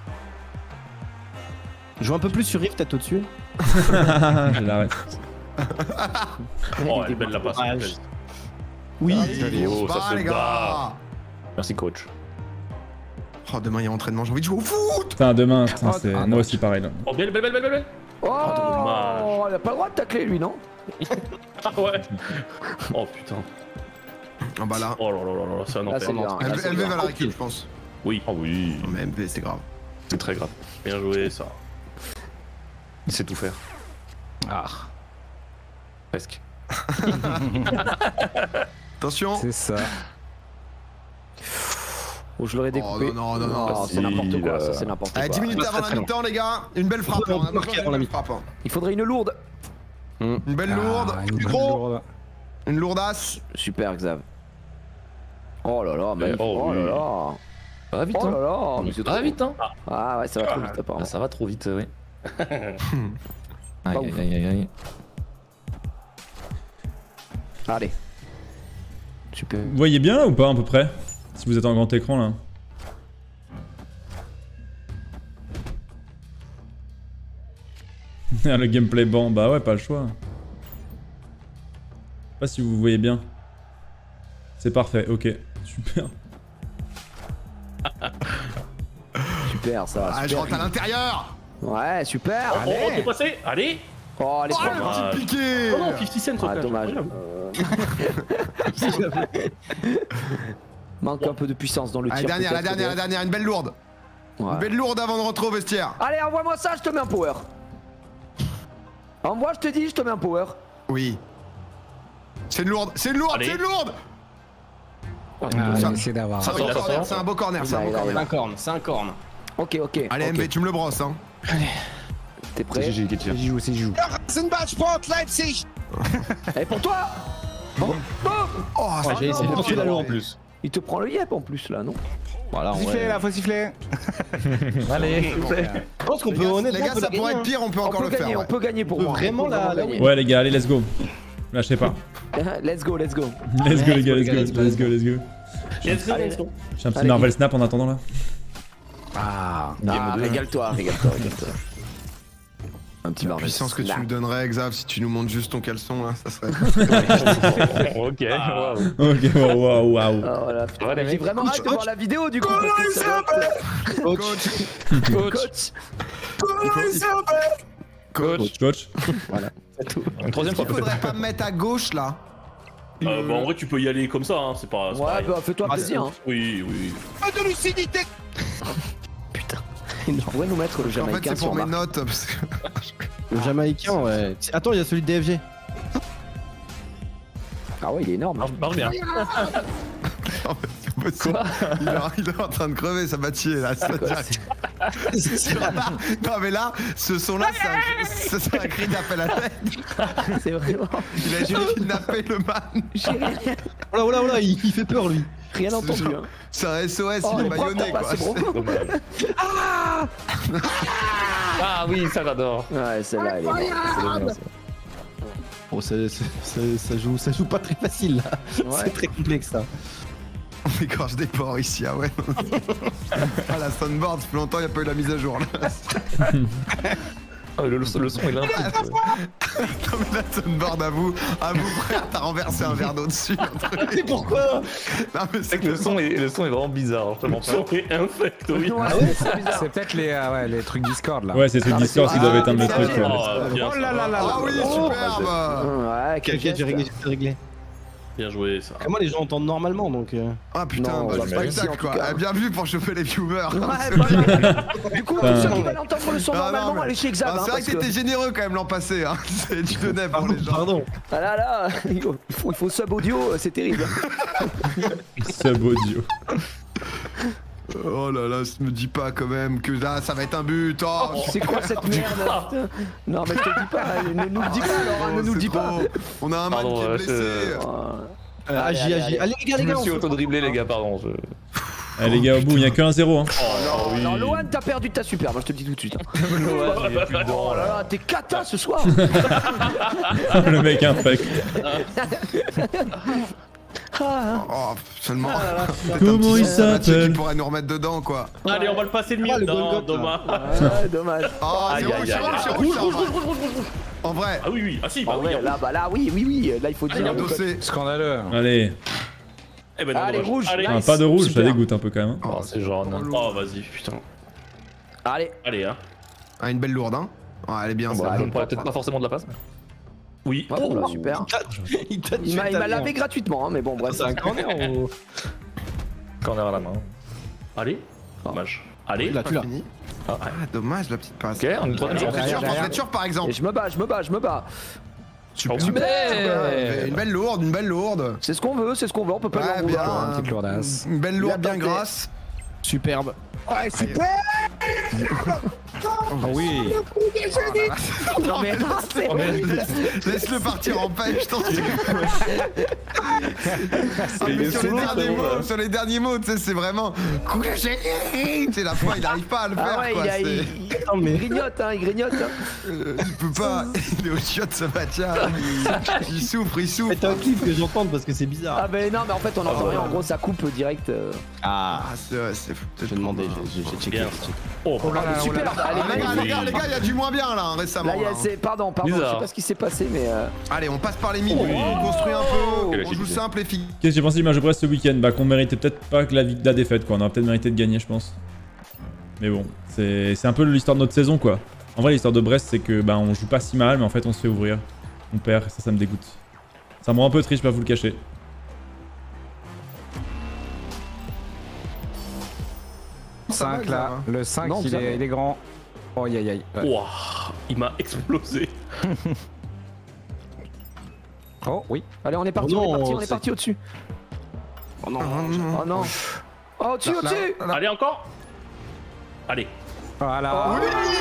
Joue un peu plus sur Rift, tête au-dessus. Je l'arrête. Oh, elle est belle la passe. Ah, elle est je- belle. Oui. Allez, oh, Bah, ça se les bat. gars. Merci, coach. Oh, demain il y a entraînement, j'ai envie de jouer au foot. Putain, demain, putain, Oh, c'est ah, moi aussi pareil là. Oh, belle, belle, belle, belle, belle. Oh, dommage. il a pas le droit de tacler lui, non? Ah ouais. Oh putain. Ah bah là. Oh là là là là, c'est un Là, c'est enfer. bien. L Là, c'est V va bien. la récup, je pense. Oui. Oh oui. Non, mais M V, c'est grave. C'est très grave. Bien joué, ça. Il sait tout faire. Ah, Presque. Attention. c'est ça. Oh, je l'aurais Oh, découpé. non, non, non, non. c'est n'importe quoi, ça, Facile. c'est n'importe Allez, quoi. dix minutes avant la mi-temps, les gars. Une belle frappe. hein. On a besoin d'une belle frappe. hein. Il faudrait une lourde. Une belle lourde. Ah, une Plus bonne gros. lourde. Une lourdasse. Super, Xav. Oh là là, magnifique. oh Oh là oui. là. Ça va vite, Oh hein. là là, mais c'est trop. Ça va vite, hein. Ah ouais, ça va trop vite apparemment. Ah, ça va trop vite, oui. Aïe, Pas aïe, ouf. aïe, aïe, aïe. Allez. Super. Vous voyez bien là ou pas à peu près? Si vous êtes en grand écran là. Le gameplay ban, bah ouais, pas le choix. Je sais pas si vous voyez bien. C'est parfait, ok, super. Super, ça va. Ah, je super. rentre à l'intérieur. Ouais, super. Oh, oh, t'es passé. Allez. Oh, les Oh, trois le mains. petit piqué. Oh non, cinquante cents, Ah, frère, dommage. incroyable. Manque un peu de puissance dans le tir. Allez, dernière, la peut-être, dernière, la peut-être. dernière, une belle lourde. Ouais. Une belle lourde avant de rentrer au vestiaire. Allez, envoie-moi ça, je te mets un power. Envoie, je te dis, je te mets un power. Oui. C'est une lourde, c'est une lourde, Allez. c'est une lourde. Ah, Ça- j'ai essayé d'avoir. C'est un il beau a corner, ça. c'est un beau corner, c'est un Il beau a- il a- corner. C'est un corne, c'est un corne. Ok, ok. Allez, ok. M V, tu me le brosses, hein. T'es prêt? J'y joue, c'est j'y joue. Rasenbach, Leipzig. Et pour toi. Bon, boum. Oh, ça j'ai essayé de non, pousser la non, lourde. mais- Il te prend le yep en plus là, non? Voilà, Faut siffler là, faut siffler. Allez. Je pense qu'on Les peut gars, honnêtement. les gars, on peut ça la pourrait gagner, être pire, on peut On encore peut le faire. gagner, on ouais. peut gagner pour On peut moi. vraiment On peut la- la gagner. Ouais les gars, allez, let's go. Lâchez pas. Let's go, let's go. Let's go les gars, let's go, let's go, let's go, let's go. Let's go, Allez. let's go. J'ai un petit Allez, Marvel Snap en attendant là. Ah, Ah, régale-toi, régale-toi, régale-toi. Un petit La Marvel puissance que tu Snap. me donnerais, Xav, si tu nous montres juste ton caleçon, là, ça serait. Ok, waouh. Ok, waouh, waouh, waouh. Ah, voilà. Ouais, les J'ai mecs. vraiment hâte de voir la vidéo du coup. parce que ça va être- Coach, Coach. Coach, coach. Une troisième fois. il faudrait pas me mettre à gauche, là. Euh, bah en vrai tu peux y aller comme ça, hein. c'est pas. c'est Ouais, pareil. bah fais-toi Ah, plaisir. Hein. Oui, oui. Pas de lucidité. Putain. On pourrait nous mettre le En fait, Jamaïcain c'est sur pour mes marque. notes. Parce que... Le Jamaïcain, ouais. Attends, il y a celui de D F G. Ah ouais, il est énorme. Marche, marche bien. possible. il, est, il est en train de crever, ça m'a tué là. Ça non mais là, ce son là, c'est un, c'est un cri d'appel à l'aide. C'est vraiment. Il a juste kidnappé le man. Oh là, oh là, oh là, il, il fait peur lui. Rien entendu. Hein. C'est un S O S, Oh, il est les baïonné profs, quoi. c'est bon. Ah Ah oui, ça j'adore. Ouais, celle-là, elle est C'est bien, ça. Bon, ça, ça, ça, ça joue, ça joue pas très facile là. Ouais. C'est très complexe ça. On égorge des porcs ici, ah ouais. Ah la soundboard, ça fait longtemps il n'y a pas eu la mise à jour là. Ah, le, le son est limpide. Ouais. Non mais la soundboard à vous, à vous frère, t'as renversé un verre d'eau dessus. Mais pourquoi? Non mais C'est que le son, est, le son est vraiment bizarre, je te mens Le son pas. est infect, oui. Ouais, c'est bizarre. C'est peut-être les, euh, ouais, les trucs Discord là. Ouais, c'est ceux Ah, de mais Discord c'est- qui doivent ah, éteindre le c'est truc. bien. ouais. Oh, bien, Oh ça là là va. là Ah oui, superbe. Ouais, quel Ok, j'ai geste. réglé, j'ai réglé. Bien joué ça. Après, moi les gens entendent normalement donc. Euh... Ah putain, Non, bah, bah, le merci, en spectacle tout quoi. cas. Ah, bien vu pour choper les viewers. Ouais, voilà. Du coup, tous Putain. ceux qui veulent entendre le son Ah, non, normalement, mais- allez chez Xav. Ah, hein, c'est vrai parce que t'étais généreux quand même l'an passé, hein. C'est- Tu donnais pour Pardon, les gens. pardon. Ah là là, il faut, il faut sub audio, c'est terrible. Sub audio. Oh là là, me dis pas quand même que là ça va être un but. Oh, C'est quoi cette merde putain. Non mais je te le dis pas, ne nous le dis pas alors, hein, ne nous le dis c'est pas. trop. On a un man Pardon, qui est euh, blessé. je- Oh. Euh, agis, agis. Allez les gars, les Je gars, me on suis se- auto-dribblé les gars, pardon. Je... Allez les gars, au bout, il n'y a que un zéro. Hein. Oh oui. non, Lohan, t'as perdu ta super, moi je te le dis tout de suite. hein. Ouais, il est plus dedans, Oh là là. là, t'es cata ce soir. Le mec infect. Ah, Oh, seulement. Peut-être un Comment petit il Sabatier s'appelle qui pourrait nous remettre dedans quoi. Allez, on va le passer le Ah, milieu. le Non, Golgoth, dommage. ouais, dommage. Oh, Aïe, c'est aïe, rouge, c'est aïe, rouge, aïe. c'est rouge, c'est rouge. En vrai, Ah oui, oui. Ah si, bah Ah oui. ouais, là, bah là, oui, oui, oui, là il faut dire. endossé. Scandaleux. Allez. Eh ben non, Allez, dommage. rouge. Allez, Enfin, pas de rouge, ça Super. dégoûte un peu quand même. hein. Oh, c'est jaune. Oh, vas-y, putain. Allez, Allez, hein. Ah, une belle lourde, hein. Oh, elle est bien Bon, ça. allez. Je pourrais peut-être pas forcément de la passe. Mais... Oui. ouais, bon, bah, super. Il t'a Il m'a il m'a lavé gratuitement, hein, mais bon, bref. C'est un corner ou. Corner à la main. Allez. Dommage. Allez. Là, tu l'as. Fini. Ah, Ah, dommage la petite passe. ok, on est troisième En jour. fletture, en derrière. fletture par exemple. Et je me bats, je me bats, je me bats. Super. Super. Une belle lourde, une belle lourde. C'est ce qu'on veut, c'est ce qu'on veut, on peut pas Ouais, lui en bien. vouloir. Une petite lourdasse. Une belle lourde bien Bien grasse. Superbe. Ouais, super. Oh oui. Non mais non, c'est Oh, mais- Laisse- Laisse-le partir en paix, je t'en supplie. Ah, mais sur, les derniers mots, sur les derniers mots, tu sais, c'est vraiment. Tu sais, la fois, il arrive pas à le faire, Ah ouais, quoi. il, a, c'est- il, Non, mais- il grignote, hein, il grignote. hein. Euh, il peut pas. Il est au chiotte, ce Mathia. Il, il souffre, il souffre. Faites un clip que j'entende parce que c'est bizarre. Ah ben non, mais en fait on entend ouais. rien, en gros ça coupe direct. euh. Ah, Ah, c'est ouais, c'est fou. j'ai demandé, j'ai- j'ai checké. Bien. Oh, Oh, là là, oh super, là là. elle est Ah, les, gars, magnifique. les gars, les gars, il y a du moins bien là, hein, récemment. Là, il y a- là, hein. c'est- pardon, pardon, je Bizarre. sais pas ce qui s'est passé, mais. euh, Allez, on passe par les milieux, on construit un peu, Quelle on joue agilité. simple et efficace. Qu'est-ce que j'ai pensé du match de Brest ce week-end? Bah qu'on méritait peut-être pas que la, vi- la défaite quoi, on aurait peut-être mérité de gagner je pense. Mais bon, c'est c'est un peu l'histoire de notre saison quoi. En vrai l'histoire de Brest c'est que bah on joue pas si mal mais en fait on se fait ouvrir. On perd et ça ça me dégoûte. Ça me rend un peu triste, je vais pas vous le cacher. cinq va, là. ça va. Le cinq, Non, il ça va. est, il est grand. Oh aïe aïe aïe. Ouais. Ouah, il m'a explosé. Oh oui. Allez, on est parti, Oh on est non, parti, on est c'est- parti au-dessus. Oh non, Oh non. Oh, au-dessus, Là, au-dessus. là, là. Allez, encore. Allez. Voilà.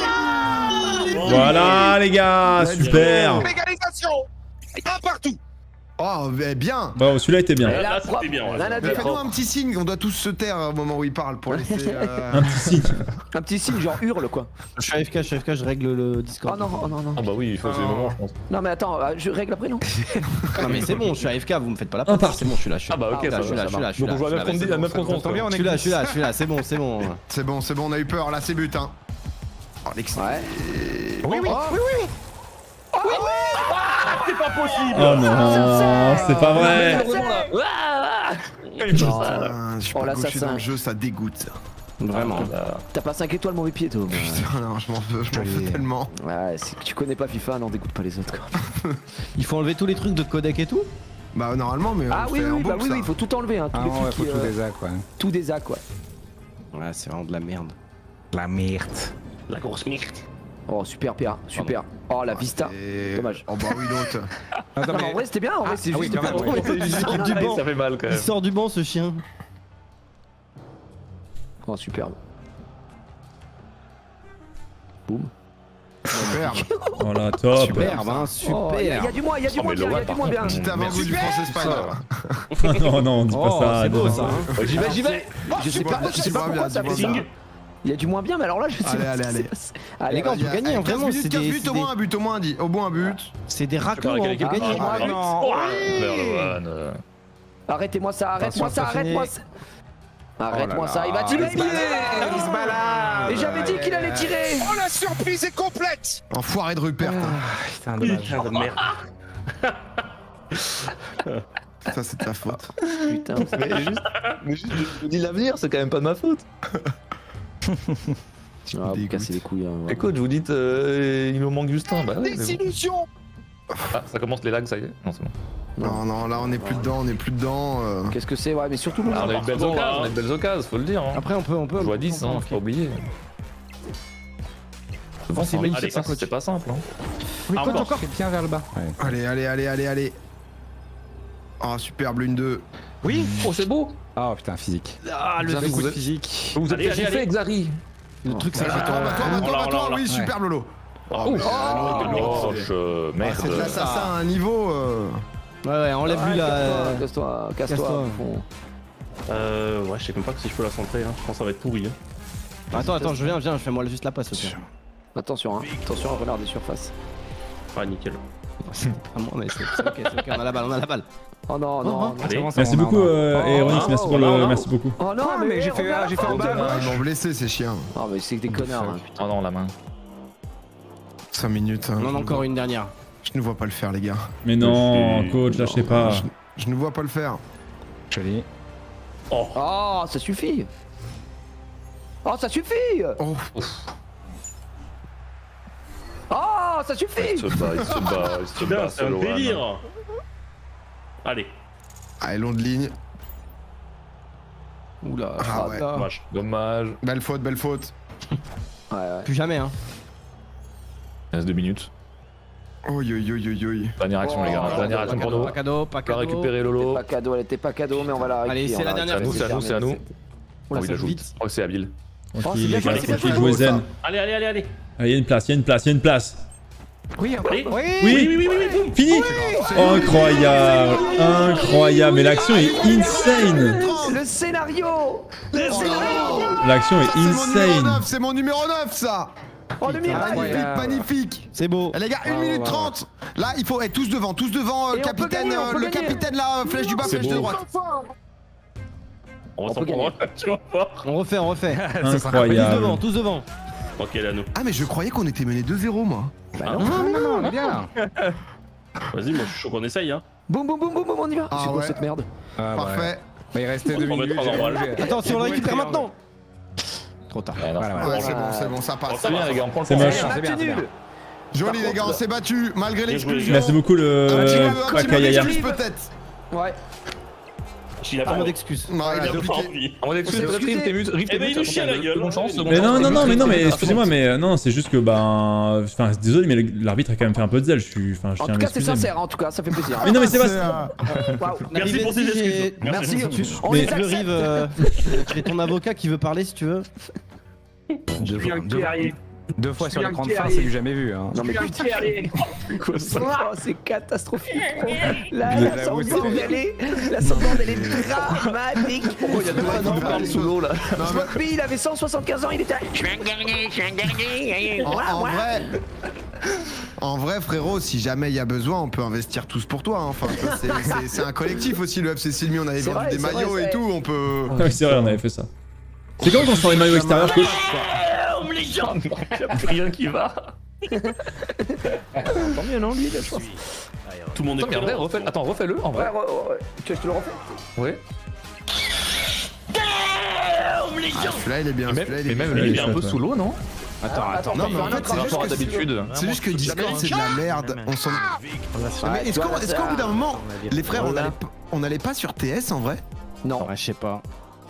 Voilà les gars, super. Égalisation. Un partout. Oh, mais bien. Bravo, celui-là était bien. Et Là, là, c'était propre. bien, ouais. Là, là, Mais bien. fais-nous un petit signe, on doit tous se taire au moment où il parle pour laisser. euh, Un petit signe. Un petit signe, genre hurle quoi. Je suis A F K, je suis A F K, je règle le Discord. Oh non, oh non, non. Ah bah oui, il faut c'est le moment, je pense. Non, mais attends, euh, je règle après, non? Non mais c'est bon, je suis A F K, vous me faites pas la Un place. partout. C'est bon, je suis là, je suis Ah bah ok, là, ça je suis va, là, ça je suis là, marche. je suis Donc là. on joue à je neuf suis contre là, dix, à neuf contre onze. Combien on Je est suis là, je suis là, je suis là, c'est bon, c'est bon. C'est bon, c'est bon, on a eu peur, là c'est but hein. Oh, l'ex- Ouais. Oui oui. Oh, oui, oui. C'est pas possible. Oh non, c'est pas vrai. Putain, je suis Oh, pas l'assassin. gaucher dans le jeu, ça dégoûte. Vraiment. T'as pas cinq étoiles, mauvais pied, toi. Putain, non, je m'en veux, je m'en veux Allez. tellement. Ouais, si tu connais pas FIFA, non, dégoûte pas les autres, quoi. Il faut enlever tous les trucs de codec et tout. Bah, normalement, mais. Ah on oui, fait oui, en oui, bah boucle, oui, ça. oui, faut tout enlever, hein. Tous Ah les ouais, trucs faut qui, tout euh, des A quoi. tout des A, quoi. Ouais, c'est vraiment de la merde. La merde. La grosse merde. Oh, super P A, super. Oh, la Vista. Et- Dommage. Oh, bah oui, l'autre. Attends Non, mais en vrai, c'était bien, en vrai, c'est ah oui, juste. quand même, pas- ouais. Il sort du banc. Ça fait mal quand Il même. sort du banc ce chien. Oh, superbe. Boum. Superbe. Oh là, top. Superbe, hein, Oh, il y, a- super. il y a du moins, il y a du moins bien, il y a du moins bien. Petit avant-goût du France Espagne. Non, non, on dit pas Oh, ça. c'est beau non. ça. hein. J'y vais, j'y vais. Je sais pas, je sais pas pourquoi ça fait ça. Il y a du moins bien, mais alors là, je sais Allez, pas. allez, ce qui allez. s'est passé. Allez, Les gars, on peut gagner, hein, quinze vraiment. minutes, C'est quinze des, minutes, c'est au moins des, un but, au moins un dit. Au moins un but. c'est des racons, avec on quelle peut équipe gagner. Ah, Non. Verloine, euh, arrêtez-moi ça, arrête-moi Attention, ça, pas arrête-moi fini. ça. Arrête-moi là ça, il va là. tirer. Il se balade, il se balade. Et j'avais dit qu'il allait tirer. Oh, la surprise est complète. Enfoiré de Rupert. Putain, dommage. Putain de merde. Ça, c'est de ta faute. Putain, Mais juste, mais juste, je vous dis l'avenir, c'est quand même pas de ma faute. ah, vous cassez les couilles. hein, ouais. Écoute, je vous dis, euh, il nous manque Justin. Bah ouais, mais bon. Désillusion. Ah, ça commence les lags, ça y est. Non, c'est bon. Non, non, là, on est plus dedans, on est plus dedans. euh. Qu'est-ce que c'est? Ouais, mais surtout le Ah, on a eu de belles Bon, occasions, hein. on a eu de belles occasions, faut le dire. Hein. Après, on peut, on peut. On joue à on dix, peut, hein, on faut peut. pas oublier. Souvent, c'est magnifique, magnifique, ça, coach. c'était pas simple. Hein. Oui, Ah, coach encore. encore. Bien vers le bas. Ouais. Allez, allez, allez, allez, allez. Oh, superbe, l'une deux. Oui, oh, c'est beau. Oh putain, physique. Ah, le Coup vous de êtes physique. vous êtes Allez, allez, fait allez. Xari. Le truc, c'est que Ah, bah, toi, bah, toi, bah, Oh là, toi, oh là, oui, là. super Lolo. Oh, mais, oh, euh, je Ah, merde. c'est de l'assassin à un niveau. euh. Ouais, ouais, enlève-lui la. Casse-toi, casse-toi, Casse-toi. au fond. Euh, ouais, je sais même pas si je peux la centrer. Hein. Je pense que ça va être pourri. Hein. Attends, attends, je viens, viens, fais-moi juste la passe, ok. Attention, hein. Attention à renard des surfaces. Ah, nickel. Vraiment, mais c'est c'est ok, c'est ok, on a la balle, on a la balle. Oh non, non, non. Allez. Merci beaucoup, euh, Oh, Aeronix, oh, merci oh, pour oh, le. oh, Merci beaucoup. Oh non, Ah, mais, mais j'ai fait- regarde, j'ai fait en bas, regarde. Ah, ils m'ont blessé, ces chiens. Ah, mais c'est des connards, hein, putain. Oh non, la main. cinq minutes. hein. On en a encore une dernière. Je ne vois pas le faire, les gars. Mais non, suis- coach, lâchez pas. Je, je ne vois pas le faire. Joli. Oh, ça suffit. Oh, ça suffit. Oh, Oh, ça suffit. Il se bat, il se bat, il se Putain, bat. c'est un Lohan. délire. Allez, allez, long de ligne. Oula. Ah ouais. là. dommage. Dommage. Belle faute, belle faute. Ouais, ouais. Plus jamais, hein. Il reste deux minutes. Oi, oi, oi, oi, oi. Dernière action, les gars. Oh, Dernière action pour nous. Pas cadeau, pas On va cadeau. récupérer Lolo. Pas cadeau, elle était pas cadeau, mais on va la récupérer. Allez, c'est on la la dernière récupère, C'est à nous, c'est à nous, c'est à nous. Oula, Oh, il ça a joue joué. vite. Oh, c'est habile. c'est Tranquille, bien les gars, joué, c'est bien tranquille, joué, jouez zen. ça. Allez, allez, allez, allez. Allez, il y a une place, il y a une place, il y a une place. Oui, Allez. Oui. Oui, Oui, oui, oui, oui, oui. Fini. Incroyable, incroyable, mais l'action est insane. Le scénario. Le scénario. L'action est C'est mon numéro insane. neuf, c'est mon numéro neuf, ça. Oh, le miracle. Magnifique, magnifique. C'est beau. Eh, les gars, une Bravo, minute bravo. trente. Là, il faut être tous devant, tous devant, euh, Et on peut capitaine, gagner, on euh, peut le gagner. capitaine là, flèche du bas, C'est flèche de beau. droite. On va On s'en peut prendre un, tu vas voir. On refait, on refait. Tous Incroyable. devant, tous devant. Ok, là, nous. Ah, mais je croyais qu'on était mené deux zéro, moi. Bah Non, non, non, on est bien. Vas-y, moi, je suis chaud qu'on essaye. Hein. Boum, boum, boum, boum, boum, on y va. Ah C'est quoi ouais. cette merde? Ah, Parfait. ouais. Bah, il restait On deux va minutes. mettre en j'ai normal. bougé. Attends, si on le récupère maintenant. Trop tard. Ouais, non, Voilà, c'est voilà. Ouais, c'est bon, c'est bon, ça Bon, passe. ça bien, va. les gars, on prend le C'est temps. moche. Eh, c'est match bien, c'est nul. bien. Joli, les gars, on s'est battu malgré Bien joué, l'exclusion. Merci beaucoup, Un petit le peu- un petit peu Pakayaya. d'excuse, peut-être. Ouais. Il a Pas pas mot de d'excuse. Ouais, il a Il a pas appliqué. envie. On excuse, peut-être Rift tes mutes. Rift Eh tes ben, mutes, il nous chie à la gueule. seconde chance, seconde Mais non, chance. non, non, mais non, mais Rift, excusez-moi, mais non, c'est juste que ben. Enfin, désolé, mais l'arbitre a quand même fait un peu de zèle. Je suis. Enfin, je En tiens à tout cas, c'est m'excuser. sincère, en tout cas, ça fait plaisir. Mais non, mais c'est pas. C'est, euh, Waouh. Merci pour ces Navivetti, excuses. j'ai- Merci. Merci. On Mais les Le accepte. Rive, euh, j'ai ton avocat qui veut parler si tu veux. Deux fois, deux, deux fois sur l'écran de fin, c'est du jamais vu. Hein. Non mais putain, Quoi, ça oh, c'est catastrophique. La, Vous la avez sauvegarde, avoué, elle est, la sauvegarde, elle est dramatique. Pourquoi il y a deux mecs qui me parlent sous l'eau là? Rugby, il avait cent soixante-quinze ans, il était. Je suis un dernier, je suis un dernier. En, Voilà, en voilà. vrai, en vrai, frérot, si jamais il y a besoin, on peut investir tous pour toi. hein. Enfin, c'est- c'est- c'est un collectif aussi, le F C Silmi. On avait C'est vendu vrai, des c'est maillots vrai, et c'est- tout. On peut. Ah oui, c'est vrai, on avait fait ça. C'est quand qu'on sort les maillots extérieurs, coach? Il n'y a plus rien qui va. Tant mieux, non, lui, là, je pense. Tout le monde est Attends, mais en vrai, prêt. refais- attends, refais-le en Ouais, vrai. ouais, ouais. Tu veux que je te le refais? Ouais. Ah, celui-là, il est bien. Mais même, Celui-là, il mais est bien. même Ouais, lui, il il est est un peu chouette, sous l'eau, non? Attends, attends. Non, mais en fait, c'est Par juste rapport à que c'est- d'habitude. c'est juste que Discord, c'est de la merde. On s'en. Mais est-ce toi, qu'au là, est-ce qu'au ça- bout d'un moment, les frères, on Voilà. allait, p- on allait pas sur T S en vrai? Non. Ouais, je sais pas.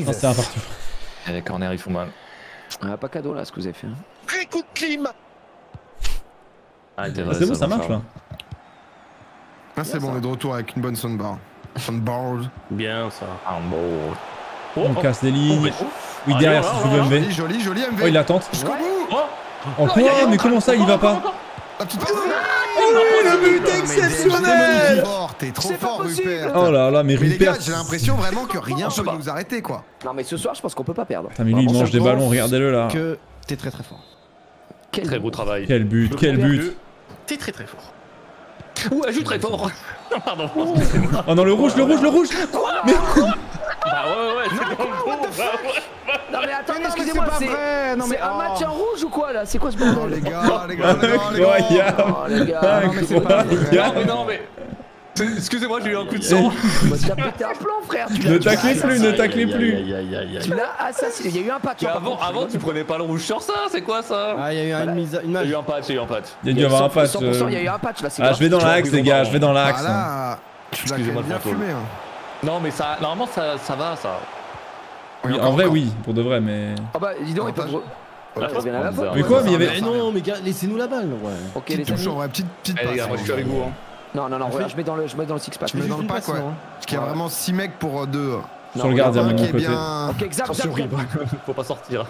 Freeze. Ah, c'est un partout. Et les corners ils font mal. Ah, pas cadeau là ce que vous avez fait. Hein. vrai coup de clim. Ah, Ah, c'est bon, ça marche là. Ah, c'est bon, on est de retour avec une bonne soundbar. Soundbar. Bien ça. Ah, bon. On casse des lignes. Oui, Ah, derrière, non, c'est non, sous non, M V. Joli, joli, joli M V. Oh, il attente. Jusqu'au bout. Oh, Oh quoi? Mais comment ça, il y va pas? La petite passe. Oh, le but exceptionnel! T'es fort, t'es trop C'est pas fort, possible. Rupert. Oh là là, mais Mais les gars, Rupert. j'ai l'impression vraiment que rien peut nous arrêter, quoi. Non, mais ce soir, je pense qu'on peut pas perdre. Putain, mais lui, il mange des ballons, regardez-le là. Que t'es très très fort. Quel Très beau travail. Quel but, quel but. t'es très très fort. Ouais, je joue très fort. Pardon. Oh non, le rouge, le rouge, le rouge. Mais Bah ouais, ouais, c'est dans le bon. Bah ouais. Non, mais attends, Mais non, mais excusez-moi, c'est pas c'est vrai. Non, mais c'est un oh. match en rouge ou quoi là? C'est quoi ce Oh bordel? les gars, les gars, les gars, les gars. incroyable. Oh les gars, non, mais c'est pas vrai. Non, mais non, mais. Excusez-moi, j'ai eu un coup de sang. bah, tu as pété un plan, frère. Tu Ne l'as taclez plus, ne taclez plus. Aïe, aïe, aïe, aïe. tu l'as assassiné. Il y a eu un patch. Mais avant, avant, tu prenais pas le rouge sur ça, c'est quoi ça? Ah, il y a eu une mise à- une Il y a match. eu un patch, il y a eu un patch. Il y a dû y avoir un patch. cent pour cent, il y a euh. eu un patch là. c'est Ah, grave. je vais dans l'axe, les gars, je vais dans Ah l'axe. là, tu l'as quand Excusez-moi, même bien le fantôme. fumé. Hein. Non, mais ça, normalement, ça, ça va, ça. Oui, encore, en vrai, encore. oui, pour de vrai, mais. Ah bah, dis donc, ils peuvent. Ah, Ils reviennent à la bizarre. fois. Mais quoi, mais il y avait. Mais non, mais gars, laissez-nous la balle, ouais. Ok, les Petite touche, amis. en vrai, petite, petite Allez, les gars, passe. moi je suis avec vous. Hein. Non, non, non, regarde, je mets dans le, je mets dans le six pack. Tu mets dans le Juste une pack, passe, ouais. non, hein. Parce qu'il y a vraiment six mecs pour deux. Sur le gardien, de Un mon qui est côté. bien. Ok, exact, Attention, exact. Rib. Faut pas sortir.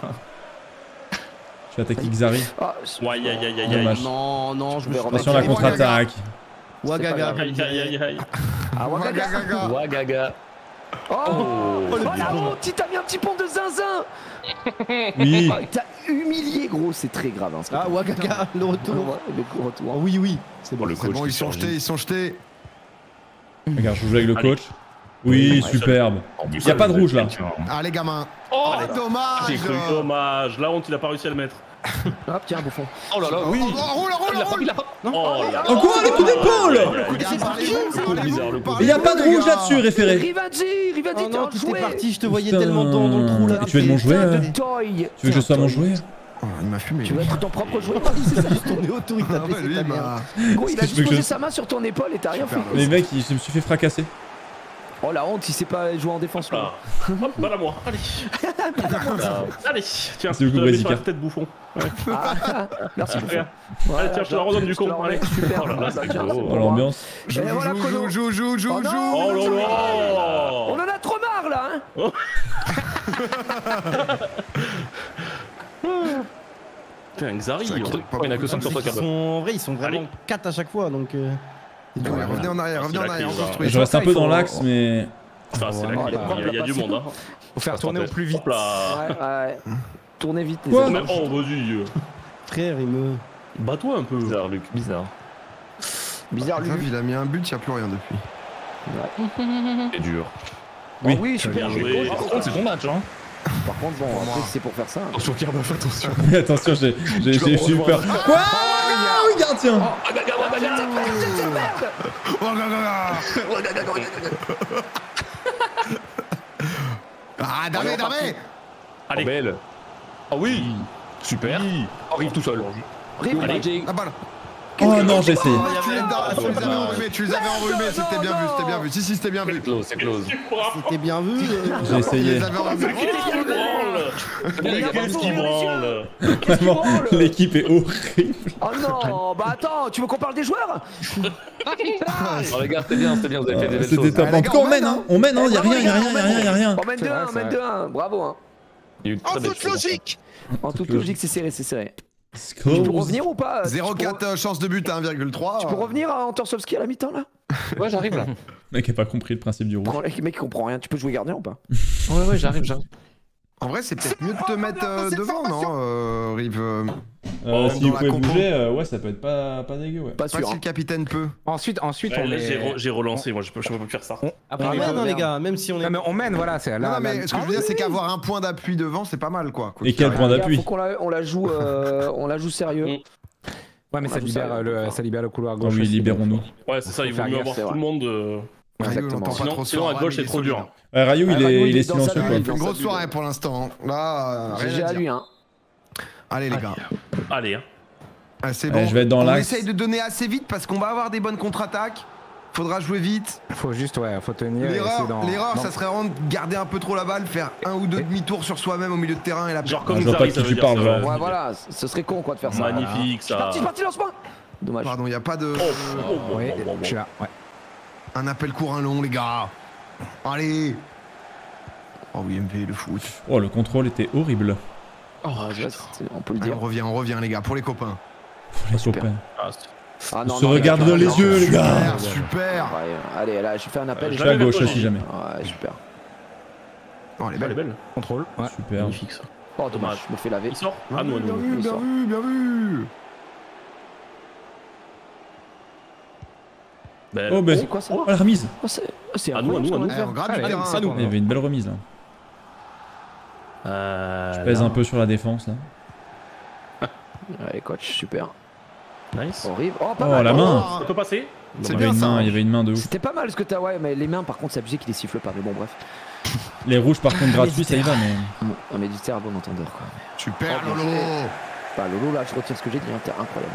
Je vais attaquer Xari. Ah, Ouais, aïe, aïe, aïe, aïe, Dommage. aïe. Non, non, je me suis Attention à la contre-attaque. Wagaga. pas Aïe, aïe, aïe, aïe. Ah, ouais, Gaga, gaga. gaga. Ouah, gaga. Oh, Oh. oh la honte, il t'a mis un petit pont de zinzin. Oui. Ah, il t'a humilié, gros, c'est très grave. Hein, ce que Ah, t'as Wagaga, le fait. retour. Ouais, le gros retour. Ah, oui, oui, c'est bon. le C'est coach bon, qui ils sont surgit. jetés, ils sont jetés. Regarde, je joue avec le Allez. coach. Oui, Ouais, superbe. Il Y a pas de rouge là. Allez, gamin. Oh, Oh, dommage. j'ai cru. Dommage, la honte, il a pas réussi à le mettre. Hop, tiens, bouffon. Oh là là, Oh, oui. oh, roule, roule, Il a pas, roule. il a pas. Oh là Oh quoi, le coup d'épaule? Les gars, parlez-vous, C'est parlez-vous, bizarre, le coup. Il y a pas de parlez-vous, rouge les gars. là-dessus, référé. Rivanji, Rivanji, Oh t'es non, en tu jouet. t'es parti, je te voyais Putain. tellement dans dans le trou là. Et tu veux être mon jouet euh Toy. Tu veux que je sois mon jouet? Oh, il m'a fumé. Tu veux être ton propre jouet? C'est juste tourné autour, il t'a Ah ouais, baissé lui, ta il mère. m'a. Gros, il a Qu'est-ce que juste tu veux que posé je- sa main sur ton épaule et t'as rien fait. Mais mec, il- je me suis fait fracasser. Oh la honte, il sait pas jouer en défense là. Ah. Hop, balle à moi. Allez. Allez. Tiens, C'est je le te coup la mets sur la Bazooka. tête, bouffon. Ah, merci beaucoup. Regarde. Allez, tiens, je te la redonne du con. Allez. Super. Oh là là, Bah, c'est tiens, beau. c'est Oh pour moi. l'ambiance. Joue, Et voilà, joue, Kono. joue, joue, joue, Oh non. joue. Oh là On là. en a trop marre là, hein. Putain, Xari. Ça on- craque pas Oh, il y en a que beaucoup. cinq sur toi, Ils Cardo. sont, en vrai, ils sont vraiment Allez. quatre à chaque fois, donc. euh, c'est dur. Ouais, revenez en arrière, revenez en C'est la arrière, on clé, construit. Je reste un il peu faut- dans l'axe, mais. Ah, c'est la Oh, clé. les Il y a- il y a du monde. Hein. Faut faire tourner au plus vite. Hop là. Ouais, ouais. Tournez vite les Quoi amis. Mais oh, vas-y. euh, Frère, il me. Bats-toi un peu. Bizarre, Luc, bizarre. Bizarre lui. Grave, il a mis un but, il n'y a plus rien depuis. C'est dur. Oui. Oh oui, super. Bien joué. joué. Par contre, c'est ton match, hein. Par contre, bon, après, c'est pour faire ça. Attention, Carboff, attention. Attention, j'ai j'ai- j'ai eu peur. Quoi? Regarde, tiens. Ah, gaga, gaga, gaga. Oh, gaga, gaga. Ah, Damé, Damé. Allez. Oh, belle. Ah oui. Super. Arrive tout seul. Rive, Allez. La balle. Oh non, j'ai essayé. Tu les as- tu les avais enrhumés, tu les avais enrhumés, c'était bien vu, c'était bien vu. Si, si, c'était bien C'est vu. close, c'est close. C'était bien vu. euh, J'ai essayé. Tu les avais enrhumés. Qu'est-ce qui branle? Qu'est-ce qui branle? Vraiment, l'équipe est horrible. Oh non, bah attends, tu veux qu'on parle des joueurs? Oh, les gars, c'était bien, c'était bien, vous avez fait des belles C'était choses. top. Ah, les En gars, tout cas, on on mène, mène, hein. On mène, hein. Y'a rien, y'a rien, y'a rien, y'a rien. On mène C'est deux vrai, un, on c'est mène vrai. deux un, bravo. Hein. Il y a eu de En très belles toute choses. logique. En toute logique, c'est serré, c'est serré. Tu Scores. peux revenir ou pas? zéro Tu peux- virgule quatre chance de but à un virgule trois. Tu peux revenir à Antorsovski à la mi-temps là? Ouais, j'arrive là. Le mec a pas compris le principe du rouge. Prends- Le mec il comprend rien, tu peux jouer gardien ou pas? Ouais, ouais, j'arrive, j'arrive. En vrai, c'est peut-être mieux de te mettre euh, cette devant, non, formation. euh, Rive euh, Euh, Dans si vous la pouvez compo. bouger, euh, ouais, ça peut être pas, pas dégueu, ouais. Pas Pas sûr. si hein. le capitaine peut. Ensuite, ensuite Ouais, on là, met- j'ai re- j'ai relancé, moi je peux je peux pas faire ça. Après, On on mène, met- hein, les gars, même si on est. Non, mais on mène, voilà. C'est Non, là. non, mais là- ce que je veux dire, c'est qu'avoir un point d'appui devant, c'est pas mal, quoi. Quoi Et qu'il quel arrive. point Les gars, d'appui? Faut qu'on la, on la joue, euh, on la joue sérieux. Mm. Ouais, mais On ça a libère, ça, le, on ça libère le couloir Ah gauche. oui, aussi. libérons-nous. Ouais, c'est ça, il vaut faire mieux gaffe, avoir c'est tout vrai. le monde. euh, Rayo, Exactement. on l'entend pas Sinon, trop sinon sur à gauche, il c'est est trop solide. dur. Ouais, Rayou, Ah, il Rayou, est, il il est est dans sa silencieux, quoi. bulle. Une Dans grosse sa soirée bulle. pour l'instant. Là, rien G à à dire. lui, hein. Allez, les gars. Allez, hein. Ah, c'est Allez, bon. je vais être dans On l'axe. essaye de donner assez vite parce qu'on va avoir des bonnes contre-attaques. Faudra jouer vite. Faut juste, ouais, faut tenir. et essayer L'erreur, d'en- l'erreur, d'en- ça serait vraiment de garder un peu trop la balle, faire un ou deux demi-tours sur soi-même au milieu de terrain et la Genre Ah, comme je vois pas Zari, de ça qui veut tu dire parles, ça. genre. Ouais, voilà, ce serait con quoi de faire ça. Magnifique Je suis ça. parti, je suis parti, lance-moi. Dommage. Pardon, y a pas de. Oui, je suis là, ouais. Un appel court, un long, les gars. Allez. Oh oui, M V, le foot. Oh, le contrôle était horrible. Oh, ouais, c'est- on peut le Allez, dire. on revient, on revient, les gars, pour les copains. Les super. copains. Ah, c'est- Ah, On non, se non, regarde non, dans non, les non, yeux, les gars. Super, super. Ouais, allez, là, j'ai fait un appel. Euh, et Je suis à Jamais gauche vu, aussi, moi. jamais. Ouais, super. Oh, elle est Elle est belle. belle. Contrôle, ouais. Super. Magnifique ça. Oh, dommage, je me fais laver. Il sort Bien Ah, nous, à vu, bien nous. vu, il bien sort. vu, bien vu. Belle. Oh, ben. C'est quoi ça Oh, la remise. Oh, c'est oh, c'est À nous, à incroyable nous, ce à qu'on nous. vient de Eh, faire. on gratte du Allez, terrain. ça nous. Il y avait une belle remise là. Euh, Je pèse là. un peu sur la défense là. Allez, coach, super. Nice. Horrible. Oh, pas Oh, mal. la main. Ça peut passer Il C'est y avait bien une ça. main, il y avait une main de ouf. C'était pas mal ce que t'as, ouais, mais les mains, par contre, c'est abusé qu'il les siffle pas. Mais bon, bref. Les rouges par contre gratuits, ça y va, mais. Un méditaire à bon entendeur, quoi. Super, Oh, bien Lolo. joué. Bah, Lolo, là, je retire ce que j'ai dit, hein, t'es incroyable.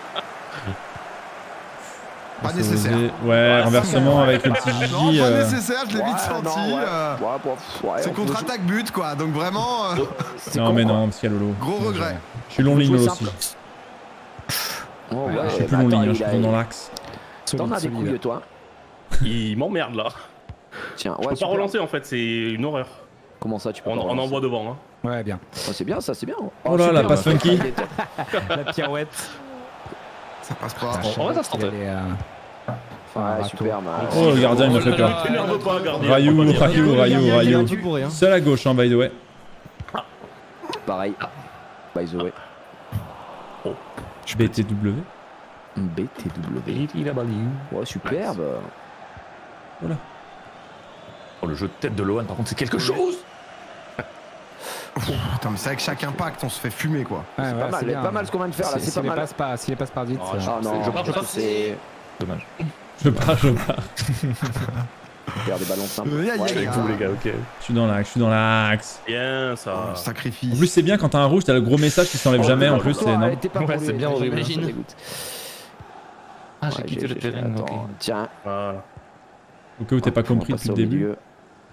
Pas Ça nécessaire. osait- Ouais, renversement avec le petit Non, Gigi. pas euh, nécessaire, je l'ai vite Ouais, senti. non, ouais. euh, Ouais, bon, pff, ouais, C'est on peut contre-attaque but, quoi. Donc vraiment, euh, C'est Non, con, mais quoi. non, parce qu'il y a Lolo. gros regret. Je suis long ligne Jouer Lolo simple. aussi. Oh, ouais, Je suis bah, plus long attends, ligne, hein, il je suis a- plus dans l'axe. T'en as des Solide, couilles, toi. Il m'emmerde là. Tiens, Je ouais, peux pas super. relancer en fait, c'est une horreur. Comment ça, tu peux On, pas on relancer envoie devant. Hein. Ouais, bien. Oh, c'est bien, ça, c'est bien. Oh là, super, la passe ouais. funky. La pirouette. Ça passe pas. En vrai, ça se tentait. Ouais, Rato. super, bah. Oh, le gardien, il me fait peur. T'énerve pas, gardien. Rayou, Faut pas dire. Rayou, Rayou, Rayou. tout pour rien. Seul à gauche, hein, by the way. Pareil. By the way. B T W. B T W. Ouais, superbe. Oh, le jeu de tête de Lohan, par contre, c'est quelque chose. Putain, mais c'est avec chaque impact, on se fait fumer, quoi. Ouais, C'est ouais, pas mal, c'est bien. pas mal ce qu'on vient de faire là, Si- c'est s'il pas les mal. passe pas, s'il les passe pas vite. Oh, ça- Ah non, je pars, je parce que pars. c'est. Dommage. Je pars, je pars. Faire des ballons simples. Euh, aïe, aïe, Ouais, aïe. les gars. Vous, les gars, ok. Je suis dans l'axe, je suis dans l'axe. Bien ça. Oh, En sacrifice. plus, c'est bien quand t'as un rouge, t'as le gros message qui s'enlève Oh, jamais en putain, plus, c'est toi, énorme. elle était pas Ouais, pour lui, c'est bien elle était horrible. jamais- ça dégoûte. Ah, Ouais, j'ai quitté le terrain. Attends, ok. tiens. Voilà. Au cas où t'as pas Hop, on compris passe depuis le au début. milieu.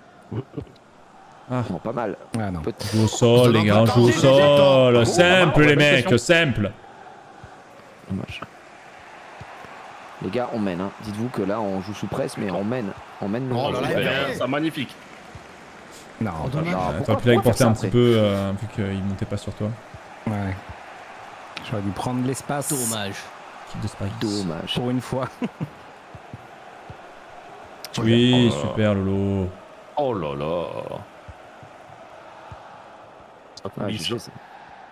Ah. Bon, pas mal. Ouais, non. Peut- Joue au sol, les gars, joue au sol. Simple, les mecs, simple. Dommage. Les gars, on mène. Hein. Dites-vous que là, on joue sous presse, mais on mène. On mène le Oh là là, jeu. il Bien, fait. ça magnifique. Non, Non, T'aurais pourquoi- pu la pourquoi porter faire un ça petit après peu, euh, vu qu'il montait pas sur toi. ouais. J'aurais dû prendre l'espace. Dommage. Kick de Spike. Dommage. Pour une fois. Oui, Oh là là. super, Lolo. Oh là là. Ça Ah, coulisse. G G, ça.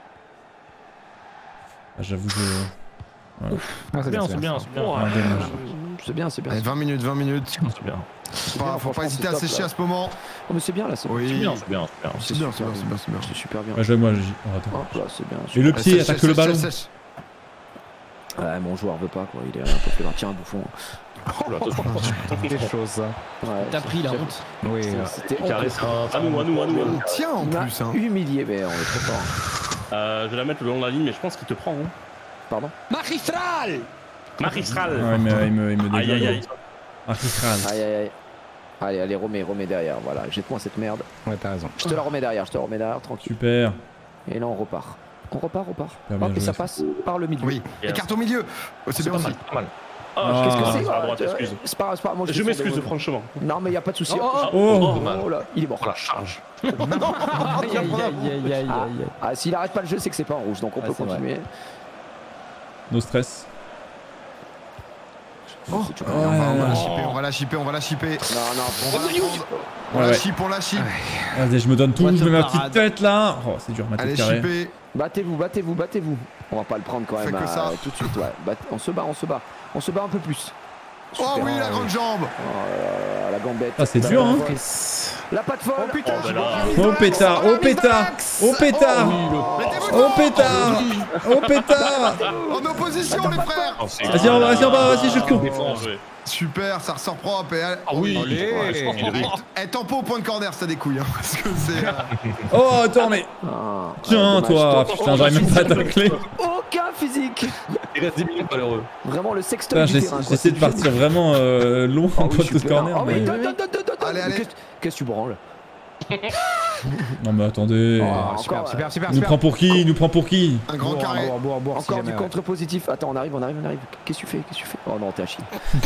Ah, J'avoue, je. Ah, C'est bien, c'est bien, c'est bien. Ah, dommage. C'est bien, c'est bien. Allez, vingt minutes, vingt minutes. C'est bien. C'est Pas- bien, faut franchement, pas hésiter à c'est top, sécher là. à ce moment. Oh, mais c'est bien là, c'est Oui. C'est bien, c'est bien, c'est bien. C'est bien, c'est bien, c'est bien, c'est bien. C'est super bien. Ouais, je moi, j'y- oh, attends. Hop là, c'est bien. Et le super. pied, Sèche, attaque sèche, le ballon. sèche, sèche. Ouais, mon joueur veut pas quoi, il est un peu fait là. Tiens, bouffon. Oh là, attention, attention. Des choses, ça. Ouais, T'as pris la honte. Oui, c'est- là. C'était Carré, honteux. c'est un- À nous, à nous, à nous. à nous. Tiens, en Il m'a plus, hein. humilié, mais on est trop fort. Euh, je vais la mettre le long de la ligne, mais je pense qu'il te prend. Hein. Pardon. Magistral. Magistral. Ouais, mais il me, il me Aïe aïe déglingue. aïe. Magistral. Aïe aïe aïe. Allez, allez, remets, remets derrière. Voilà, jette-moi cette merde. Ouais, t'as raison. Je te la remets derrière, je te la remets derrière, tranquille. Super. Et là, on repart. On repart, on repart. Bien, bien Hop, et joué, ça ça. passe par le milieu. Oui. Yes. Écarte au milieu. Oh, c'est bien Pas aussi. mal, pas mal. Ah, Qu'est-ce que Ah. c'est à droite, euh, excuse. C'est pas, c'est pas, moi, Je suis m'excuse, sur des- franchement. Non, mais y a pas de souci. Oh, oh, Oh. Oh là, il est mort. Oh la charge. Aïe, aïe, aïe, aïe, aïe, Ah, aïe. ah, s'il arrête pas le jeu, c'est que c'est pas en rouge, donc on Ouais, peut c'est vrai. continuer. No stress. Oh, C'est tout. on va, on va la Ouais. chipper, on va la chipper, on va la chipper. Non, non, On va la prendre. On Ouais, la ouais. chip, on la chip. Allez, je me donne tout, What je a mets ma parade. petite tête là. Oh, c'est dur, ma Allez, tête carrée. chipper. battez-vous, battez-vous, battez-vous. On va pas le prendre quand Fais même que à- ça. tout de suite, ouais. Batte- on se bat, on se bat. On se bat un peu plus. Oh Super. oui, la grande jambe. Oh, la gambette. Ah, c'est dur, hein. La patte folle. Oh putain, Oh, j'ai bah là. pas mis Oh Max. pétard, On a oh mis pétard, Max. oh pétard, Mettez-vous oh dedans. pétard, oh pétard. En opposition, les frères. Oh, c'est- Vas-y, on va, vas-y, on va, vas-y, je cours. Bien joué. Super, ça ressort propre. Et Ah oui. Allez. Ouais, je pense qu'il est- Eh, tempo au point de corner, ça découille. Hein, parce que c'est. euh, Oh, attends, mais. Ah, Tiens, ouais, dommage. toi, Oh, putain, j'aurais même pas taclé. Aucun physique. Il reste dix minutes malheureux. Vraiment le sextoy du terrain. J'essaie de partir vraiment euh, loin en pointe de corner. Oh, mais mais- donne, donne, donne, donne, donne. Allez, allez. Qu'est-ce qu'est-ce que tu branles? Non mais attendez. Oh, Super, encore, super, super, Il nous prend pour qui Il nous prend pour qui Un grand Bourre, carré. bourre, bourre, bourre, si Encore jamais, du ouais. contre-positif. Attends, on arrive, on arrive, on arrive. Qu'est-ce que tu fais? Qu'est-ce que tu fais? Oh non, t'es à chier.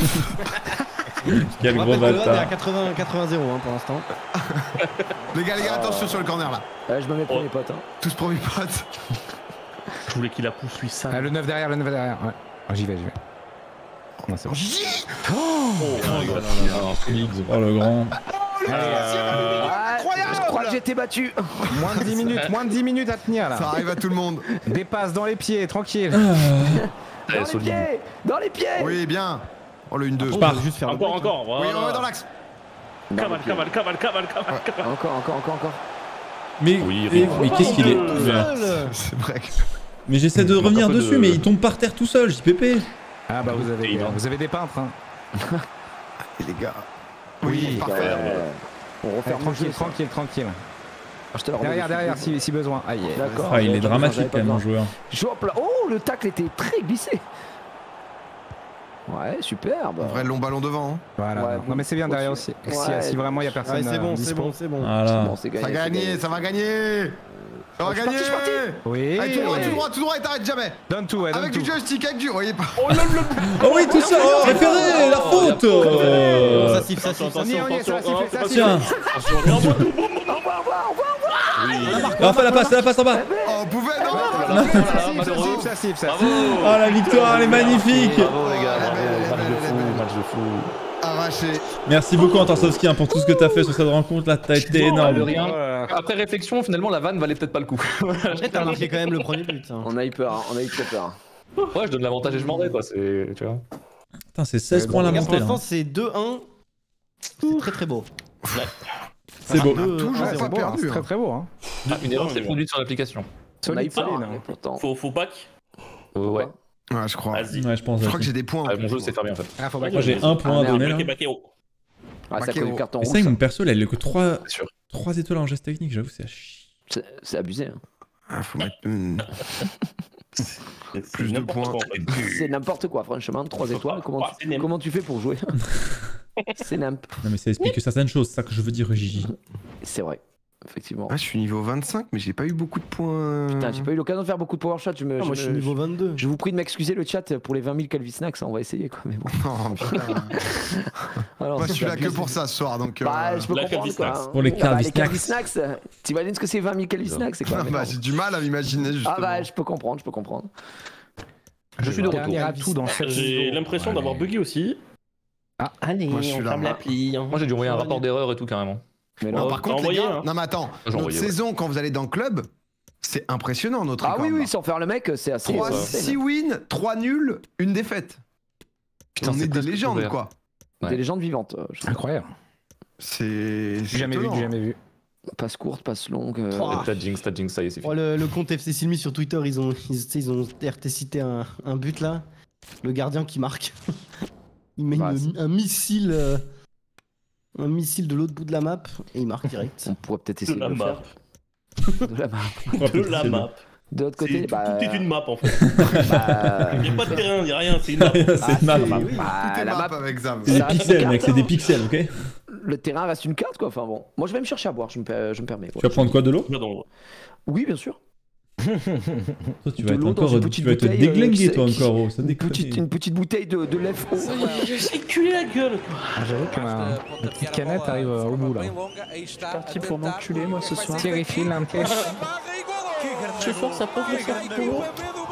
Quel On gros rappelle que le One est à bâtard. quatre-vingts quatre-vingts zéro hein, pour l'instant. Les gars, les gars, attention sur le corner là. Euh, je me mets premier pote. Hein. Tous premiers potes. Je voulais qu'il la pousse, lui, ça. Ah, le neuf derrière, le neuf derrière. Ouais. Ah, j'y vais, j'y vais. Non, c'est bon. Oh le grand. Ah, je crois que j'ai été battu. Moins de dix minutes, moins de dix minutes à tenir là. Ça arrive à tout le monde. Des passes dans les pieds, tranquille. Dans les solide. pieds. Dans les pieds. Oui, bien. Oh, le une deux. On va juste faire le Encore, break, hein. encore. Oui, Voilà. on va dans l'axe. Dans les Cavale, pieds. cavale, cavale, cavale, cavale, cavale. Encore, encore, encore, encore, encore. Mais, Oui, mais, Rick. mais qu'est-ce qu'il est Seul. C'est vrai que. Mais j'essaie de Il manque revenir un peu dessus, de- mais il tombe par terre tout seul, J P P. Ah bah vous avez, vous avez des peintres. Hein. Et les gars. Oui, Oui, parfait. Euh, on Ouais, refait tranquille, tranquille, tranquille. Je te le remets Derrière, dessus. derrière, si, si besoin. Aïe. D'accord. Ah, il est J'avais dramatique pas quand même, mon besoin. joueur. Je hop là. Oh, le tacle était très glissé. Ouais, superbe. Un vrai long ballon devant. Hein. Voilà. Ouais, non mais c'est bien derrière aussi. Ouais. Si, si vraiment il y a personne. Ouais, c'est bon, euh, c'est dispo. bon, c'est bon. Voilà. Bon, c'est gagné. Ça va c'est gagner, gagné. ça va gagner. Ça va Je suis gagner. parti, je suis parti. Oui. Allez, tout droit, tout droit, tout droit et t'arrêtes jamais. Donne tout, ouais, donne Avec tout. du joystick, avec du. Voyez pas. Oh oui, tout ça. Oh, référé, la faute. Oh, ça siffle, ça siffle. On y est, on y est, ça va siffler, ça va Tiens. siffler. Au revoir, au revoir, au revoir. Ah, fais la passe, fais la passe en bas. Oh, on pouvait, non. Ça siffle, ça siffle, ça siffle, ça Bravo. siffle. Oh, la victoire, elle est magnifique. Bravo les gars, Oh, bravo. belle, Match de belle, fou, belle, match de fou. Arraché. Merci beaucoup, Antorsovski, hein, pour tout ce que t'as fait sur cette rencontre là. T'as été De énorme. rien. Après réflexion, finalement, la vanne valait peut-être pas le coup. Après, t'as marqué quand même le premier but. hein. On a eu peur, hein, on a eu très peur. Ouais, je donne l'avantage et je m'en vais, quoi. C'est. Tu vois. Putain, c'est seize points la Les gars, pour montée. l'instant, là. c'est deux un. C'est très très beau. C'est beau. Deux, Toujours un, pas zéro. Bon, perdu. c'est hein. très très beau. Hein. Ah, une erreur s'est produite sur l'application. On a eu Solide, peur, solide. hein, mais pourtant. Faut, faut back. Euh, ouais. Ouais, je crois. Vas-y. Ouais, je pense. Je crois que aussi. j'ai des points. Ah, mon jeu c'est fermé en fait. Ah, faut pas Moi, j'ai un point Ah, à merde, donner là. Backé, backé, oh. Ah, ça Baké fait du au- carton Et rouge. ça, ça. mon perso, là, il a que trois C'est sûr. trois étoiles en geste technique, j'avoue, c'est à chier. C'est- C'est abusé. hein. Ah, faut mettre une- plus de n'importe points. quoi, en fait. C'est n'importe quoi, franchement. trois étoiles. Comment Ah, c'est tu, n'importe comment tu fais pour jouer? C'est nimp. Non, mais ça explique certaines choses, c'est ça que je veux dire, Gigi. C'est vrai. Effectivement. Ah, je suis niveau vingt-cinq, mais j'ai pas eu beaucoup de points. Putain, j'ai pas eu l'occasion de faire beaucoup de power shot. Je, me, Ah, moi, je suis me- niveau vingt-deux. je vous prie de m'excuser le chat pour les vingt mille Calvi Snacks. On va essayer quoi. Mais bon. Oh, putain. Alors, Moi, je c'est suis là que abusé. pour ça ce soir, donc. euh, Bah, je peux La comprendre Calvi quoi. Snacks. hein. Pour les Ah bah, Calvi les Calvi Snacks. Snacks. T'imagines ce que c'est vingt mille Calvi Snacks? C'est quoi? bah, mais non. j'ai du mal à m'imaginer justement. Ah bah, je peux comprendre, je peux comprendre. Je suis de retour. Dernier atout dans cette J'ai vidéo. l'impression d'avoir bugué aussi. Allez, Moi, je suis on là, ferme moi. l'appli. hein. Moi j'ai dû envoyer un rapport d'erreur et tout carrément. Mais Non, non. par t'as contre, les envoyé, gars, hein. non mais attends, J'ai notre envoyé, ouais. saison quand vous allez dans le club, c'est impressionnant notre Ah record. oui, oui, sans faire le mec, c'est assez. trois c'est- six wins, trois nuls, une défaite. Putain, On c'est est des presque légendes ouvert. quoi. Des Ouais. légendes vivantes. euh, je- Incroyable. C'est. c'est Jamais vu, étonnant. jamais vu. Passe courte, passe longue. euh, Oh. T'as jinx, t'as jinx, ça y est, c'est Oh, fini. le, le compte F C Silmi sur Twitter, ils ont, ils, tu sais, ils ont R T cité un, un but là. Le gardien qui marque. Il met Bah, une- un missile. euh, un missile de l'autre bout de la map et il marque direct. On pourrait peut-être De essayer de, la le map. faire. De la map. De la map. De l'autre C'est- côté, tout, bah. tout est une map en fait. bah, Il n'y a pas de terrain, il n'y a rien, c'est une map. C'est une map. bah, Tout est la map map, avec Zam. C'est des Ça reste pixels, une mec, carte, c'est des hein. pixels, ok? le terrain reste une carte quoi. Enfin bon. Moi je vais me chercher à boire, je me, per- je me permets. Tu vas prendre quoi, de l'eau? Pardon. Oui, bien sûr. Toi, tu De vas être l'eau dans encore, une tu petite vas être bouteille, euh, déglingué, qui- toi, qui- encore, oh, ça Une déconne. petite, une petite bouteille de, de lèvres haut. Je sais culer la gueule quoi. Ah, J'avoue que ma, ma petite canette arrive euh, au bout là. Parti pour m'enculer moi ce soir. Thierry Phil, un peu. Je force à pas le faire pour.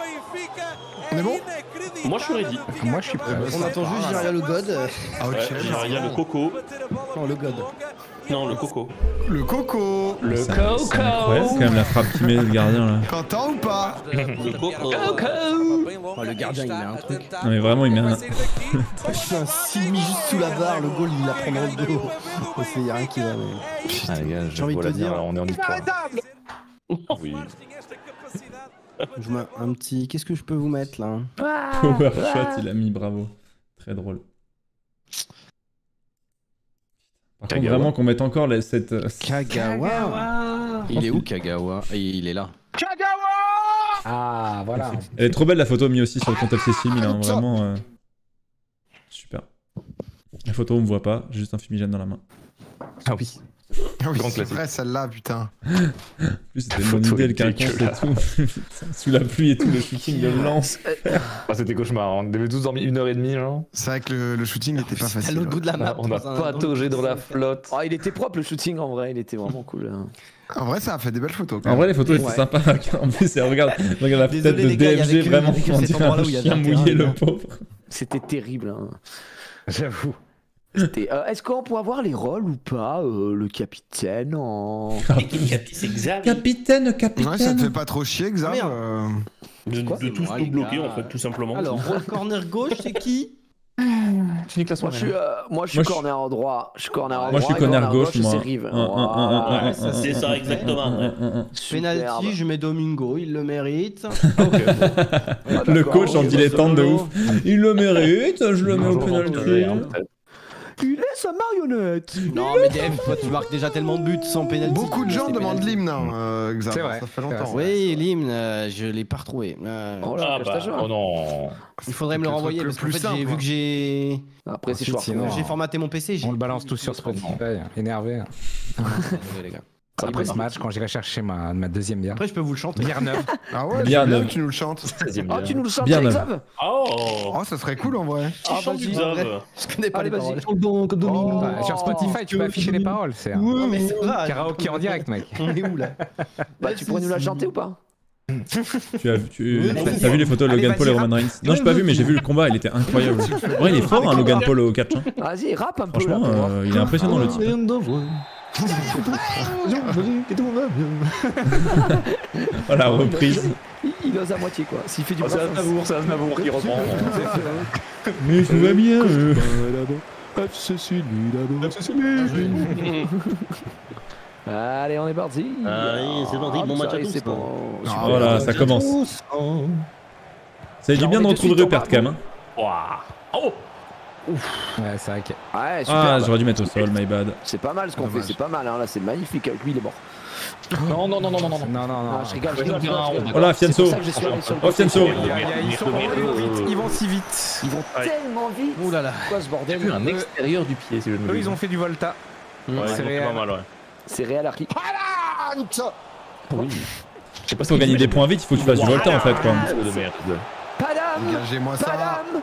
On est bon? Moi je suis ready. Moi je suis prêt. On attend juste Jiria le God. Ah, ok. Ouais, il y a- il y a le coco. Non, le God. Non, le coco. Le coco. Le C'est incroyable quand même la frappe qu'il met, le gardien là. Content ou pas? Le coco. Oh, le gardien il met un truc. Non, mais vraiment, il met un. Il fait un Silmi juste sous la barre, le goal il la prend dans le dos. Il y a rien qui va. mais- Ah les gars, J'ai envie de te dire. on est en histoire. Oui. Je mets un petit. Qu'est-ce que je peux vous mettre là? Power shot, il a mis, bravo. Très drôle. Par contre, Kagawa. vraiment qu'on mette encore la- cette. euh, Kagawa. Il est où Kagawa? Et il est là. Ah, voilà. Elle est trop belle la photo mis aussi sur le compte F C Film, hein, vraiment. Euh... Super. La photo on me voit pas, j'ai juste un fumigène dans la main. Ah oui. Ah oui, Grand c'est classique. vrai celle-là, putain. En plus c'était une bonne idée, le quinconce et tout. Sous la pluie et tout, le shooting de lance. Ah, c'était cauchemar, on avait tous dormi une heure et demie, genre. C'est vrai que le, le shooting n'était pas À facile. l'autre bout de la map. On a dans un- pataugé dans la flotte. Ah, il était propre le shooting en vrai, il était vraiment cool. hein. En vrai, ça a fait des belles photos. Quand En même. vrai, les photos étaient Ouais. sympas. En plus, elle regarde, regarde la tête Désolé, de les gars, il y avait D F G, que- vraiment, il y avait que on cet dirait endroit-là un où il y avait chien un terrain, mouillé, les le gars. pauvre. C'était terrible. Hein. J'avoue. C'était, euh, Est-ce qu'on peut avoir les rôles ou pas euh, le capitaine en. C'est Xav. Capitaine, capitaine. Ouais, ça te fait pas trop chier, Xav. Ah, merde. euh, De, Quoi, de c'est tous moi, nous les bloquer gars. en fait, tout simplement. Alors, rôle corner gauche, c'est qui? Fini classement. Moi je suis, euh, moi, je suis Moi, je- corner droit. Je suis corner droit. Moi, je suis et corner gauche, c'est moi. Rive. Un, un, un, un, un, Voilà. un, un, C'est ça, exactement. ouais. Penalty, je mets Domingo, il le mérite. Ah, Le d'accord, coach en ok, dilettante de ouf. Il le mérite, je le mets au Bonjour, penalty. Il est sa marionnette. Non, mais D F, toi, tu marques déjà tellement de buts sans penalty. Beaucoup de gens C'est demandent penalty. l'hymne, hein, euh, Xav. C'est vrai. Ça fait C'est longtemps. vrai. Oui, l'hymne, euh, je l'ai pas retrouvé. Euh, Oh Ah là, bah, cache ta joie. oh non. il faudrait me le le truc renvoyer le parce qu'en plus fait, simple, j'ai vu hein. que j'ai Après, c'est Ensuite, choix. sinon, j'ai formaté mon P C. j'ai On le plus- balance tous sur Spotify, énervé. Désolé, les gars. Après ce match, quand j'irai chercher ma, ma deuxième bière. Après, je peux vous le chanter. Bière neuve. Ah ouais, Bien c'est bien neuf. que tu nous le chantes. Ah, tu nous le chantes, Bien neuf. Xav? Oh. Oh, ça serait cool en vrai. Qui chante du Xav? Je connais pas Allez, les vas-y. paroles. Bah, sur Spotify, tu peux afficher les paroles. C'est un Non, mais ça va. karaoké en direct, mec. On est où là? Bah, tu pourrais nous la chanter ou pas? Tu as, tu, t'as t'as vu les photos de Allez, Logan Paul et vas-y, Roman Reigns? Non, j'ai pas vu, mais j'ai vu le combat, il était incroyable. En vrai, il est fort, hein, Logan Paul au catch. Hein. Vas-y, rappe un peu là. Franchement, pour voir. euh, il est impressionnant le type. Oh la reprise. Il, il ose à moitié quoi. S'il fait du Oh, c'est bluff, Aznavour, c'est Aznavour qui reprend. Mais tout va bien. euh. Allez, on est parti. Allez, c'est parti, Ah, bon ça match à y est, tous, c'est là. bon. Ah, Voilà, ça commence. Ça fait du bien de retrouver Rupert quand même. hein. Ouah. Oh. Ouais, c'est vrai que. Ouais, super. Ah, j'aurais dû mettre au sol, my bad. C'est pas mal ce qu'on fait, Dommage. c'est pas mal. Hein. Là, c'est magnifique. Avec lui, il est mort. Non, non, non, non, non, non. Non, non, non. Ah, je rigole, je Ouais, rigole. je bien, rigole, je rigole. Voilà, C'est Fianso. pour ça que j'ai soigné sur le Oh, côté. Fianso. Ils sont vite, ils vont si vite. Ils vont tellement vite. Ouh là là. C'est quoi ce bordel? Vu un extérieur du pied, si je ne me Eux, trompe. ils ont fait du Volta. Ouais, C'est c'est réel. pas mal, ouais. C'est réel, Harry. Oui. Je sais pas Pour gagner des points vite, il faut que tu fasses du volta en fait quoi. De merde. Padam. Engagez-moi ça. Padam.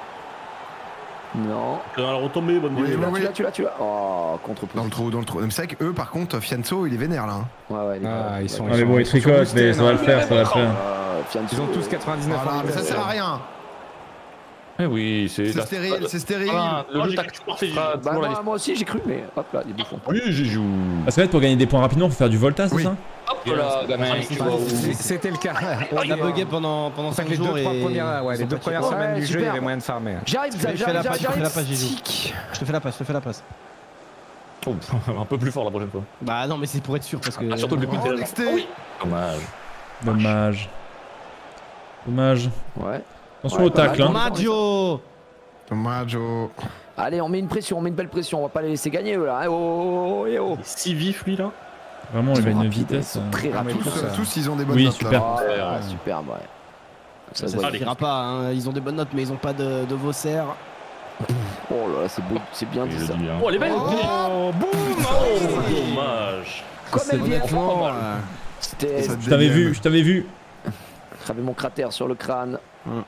Non. Dans la retombée, bonne Oui, vidéo. oui, Tu l'as, tu l'as, tu l'as. Oh, contre Dans le trou, dans le trou. Mais c'est vrai qu'eux, par contre, Fianso, il est vénère là. hein. Ouais, ouais, il est Ah, pas- ils sont. Ah mais bon, il tricote, mais ça va le faire, ça va le faire. Euh, Fianso. Ils ont tous quatre-vingt-dix-neuf Voilà, en mais ça vitesse. sert à rien. Eh oui, c'est. C'est stérile, c'est stérile. Ah, Oh, le jeu j'ai tactique cru que tu fera Bah, toujours la moi, moi aussi, j'ai cru, mais hop là, il est bouffon. Oui, j'y joue. Parce qu'en fait, pour gagner des points rapidement, faut faire du volta, c'est Oui. ça? Hop là, gamin. tu vas où C'est- C'était le cas. On a bugué pendant, pendant En fait, cinq les deux, jours trois et... premières, ouais, les deux premières Ouais, semaines du jeu, il y super. avait moyen de farmer. J'arrive, Je fais j'arrive, la j'arrive, passe, je fais la j'arrive. passe, Gigou. Stick. Je te fais la passe, je te fais la passe. Oh, un peu plus fort la prochaine fois. Bah non, mais c'est pour être sûr parce que... Ah, surtout le plus Oh, de Nexté. Dommage. Dommage. Dommage. Ouais. Attention Ouais, au pas mal. tacle, hein. Maggio. Dommage, oh. Allez, on met une pression, on met une belle pression. On va pas les laisser gagner, eux là. Eh, Oh, oh, oh, eh, oh. Il est si vif, lui, là. Vraiment, il Ils a sont une rapides, vitesse. Ils sont euh. très Ah, mais rapides. Tous, ça. euh, tous, ils ont des bonnes Oui, notes super. là. Ah, superbe, ouais. Ça, Ça se voit. suffira pas, hein. Ils ont des bonnes notes mais ils ont pas de, de Vauxerre. Oh là là, c'est beau, c'est bien dit Je le ça. dis, hein. Oh, elle est belle. Oh, boum. Oh, dommage. Comme elle vient, Honnêtement, euh, c'était. Ça Je t'avais dégaine. vu, je t'avais vu. J'avais mon cratère sur le crâne.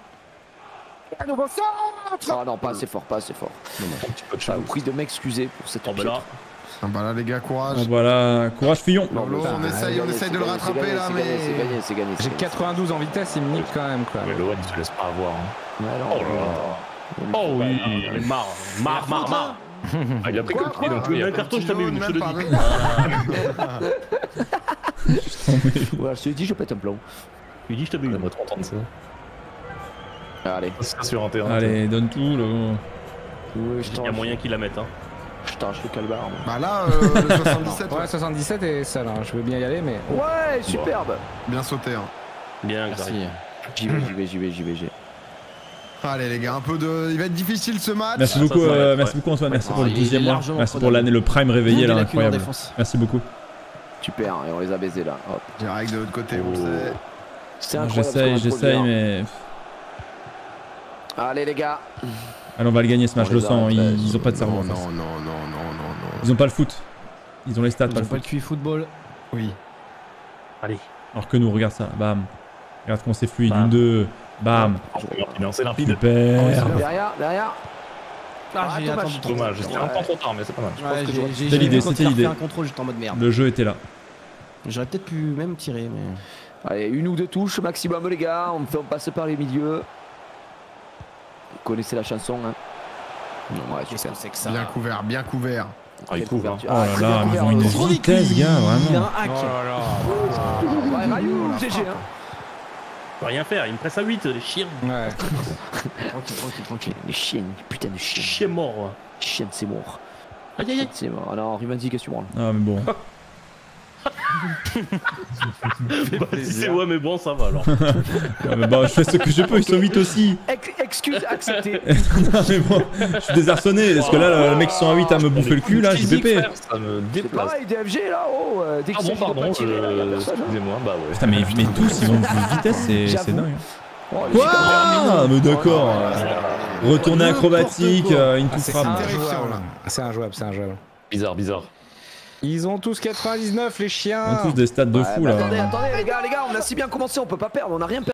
Ah non, pas assez fort, pas assez fort. Un petit peu de Je vous chance. prie de m'excuser pour cette Oh, bah là. Ah bah là, les gars, courage. Ah, voilà, courage Fillon. Non, Lolo, mais on c'est essaye, gagné, on essaye c'est de le gagné, rattraper, c'est gagné, là, c'est mais- gagné, C'est gagné, c'est gagné. c'est J'ai gagné. quatre-vingt-douze en vitesse, il me nique quand même quoi. Mais Loan, il se laisse pas avoir. hein. Ouais, non, Oh là là. Oh oui. Il est marre. Marre, marre, marre. Ah, il a pris que le pied, donc Il oui. y a un carton, je t'avais eu, je te le Même dis. Ouais, je te dis, je pète un plomb. Il dit, je t'avais eu. J'aimerais trop entendre ça. Allez, Ça sur un terrain. Allez, donne tout. Le... oui, je Il y a tâche. moyen qu'il la mette, hein. Je tâche le calbar. moi. Bah là, euh, le soixante-dix-sept, Ouais, ouais. soixante-dix-sept et seul, hein. Je veux bien y aller, mais. Ouais, superbe. Bien sauté. Hein. Bien, Merci. Xavier. J'y vais, j'y vais, j'y vais, j'y vais, j'y vais. Allez, les gars, un peu de. Il va être difficile ce match. Merci ça, beaucoup, ça va euh, être, merci ouais. beaucoup Antoine, merci Ah, pour le il est douzième mois. largement Merci pour prenable. l'année, le prime réveillé là, incroyable. Merci beaucoup. Super, et on les a baisés là. Hop. Direct de l'autre côté, on le Oh. sait. C'est incroyable. J'essaye, j'essaye, mais. Allez les gars. Allez, on va le gagner ce match, On je le les sens. arrête, Ils, là, ils ont pas de cerveau. Non, en face. non, non, non, non, non, non. Ils ont pas le foot. Ils ont les stats, Ils pas ont le pas le foot. Q I football. Oui. Allez. Alors que nous, regarde ça. Bam. Regarde comment c'est fluide. Bam. Une, deux. Bam. C'est limpide. Super. Derrière, derrière. Ah, j'ai dommage. attendu trop. Dommage, c'était un peu trop tard, mais c'est pas mal. Ouais, que j'ai- j'aurais- j'ai- C'était j'ai l'idée, vu quand c'était il a refait l'idée. un contrôle, j'étais en mode merde. Le jeu était là. J'aurais peut-être pu même tirer, mais. Allez, une ou deux touches maximum les gars. On, fait, on passe par les milieux. Vous connaissez la chanson, hein. Ouais, Qu'est-ce que c'est que ça? Bien couvert, bien couvert. Ah, il couvre. Hein. Oh là là, mais ils ont une vitesse, gars, Il a vraiment. un hack. Ouais, Rayou, G G, hein. On peut rien faire, il me presse à huit, les chiens. Ouais. Tranquille, tranquille, tranquille. Les chiens, putain de chiens. Chien mort. Chien, c'est mort. Aïe aïe aïe. C'est mort. Alors, revendication. Là. Ah, mais bon. Bah, si c'est ouais, mais bon, ça va alors. Ah, mais bah, je fais ce que je peux, ils sont huit aussi. Ex excuse acceptée. Non, mais bon, je suis désarçonné. Parce que là, le mec, ils sont à huit à me bouffer le cul, là, j'ai Physique, pépé. frère, ça me C'est déplace. pareil, D F G là, oh, euh, dès qu'il Pardon, s'agit de pardon, pas tirer, là, y a je... personne, hein. excusez-moi, bah ouais. Putain, mais, mais tous, ils vont de vitesse, c'est c'est J'avoue. dingue. Oh, les Quoi? Ah, mais d'accord. Retourner acrobatique, euh, une toute C'est frappe. injouable. C'est injouable, c'est injouable. Bizarre, bizarre. Ils ont tous quatre-vingt-dix-neuf les chiens. Ils ont tous des stats de Ouais, fou mais là. attendez, attendez les gars, les gars, on a si bien commencé, on peut pas perdre, on a rien perdu.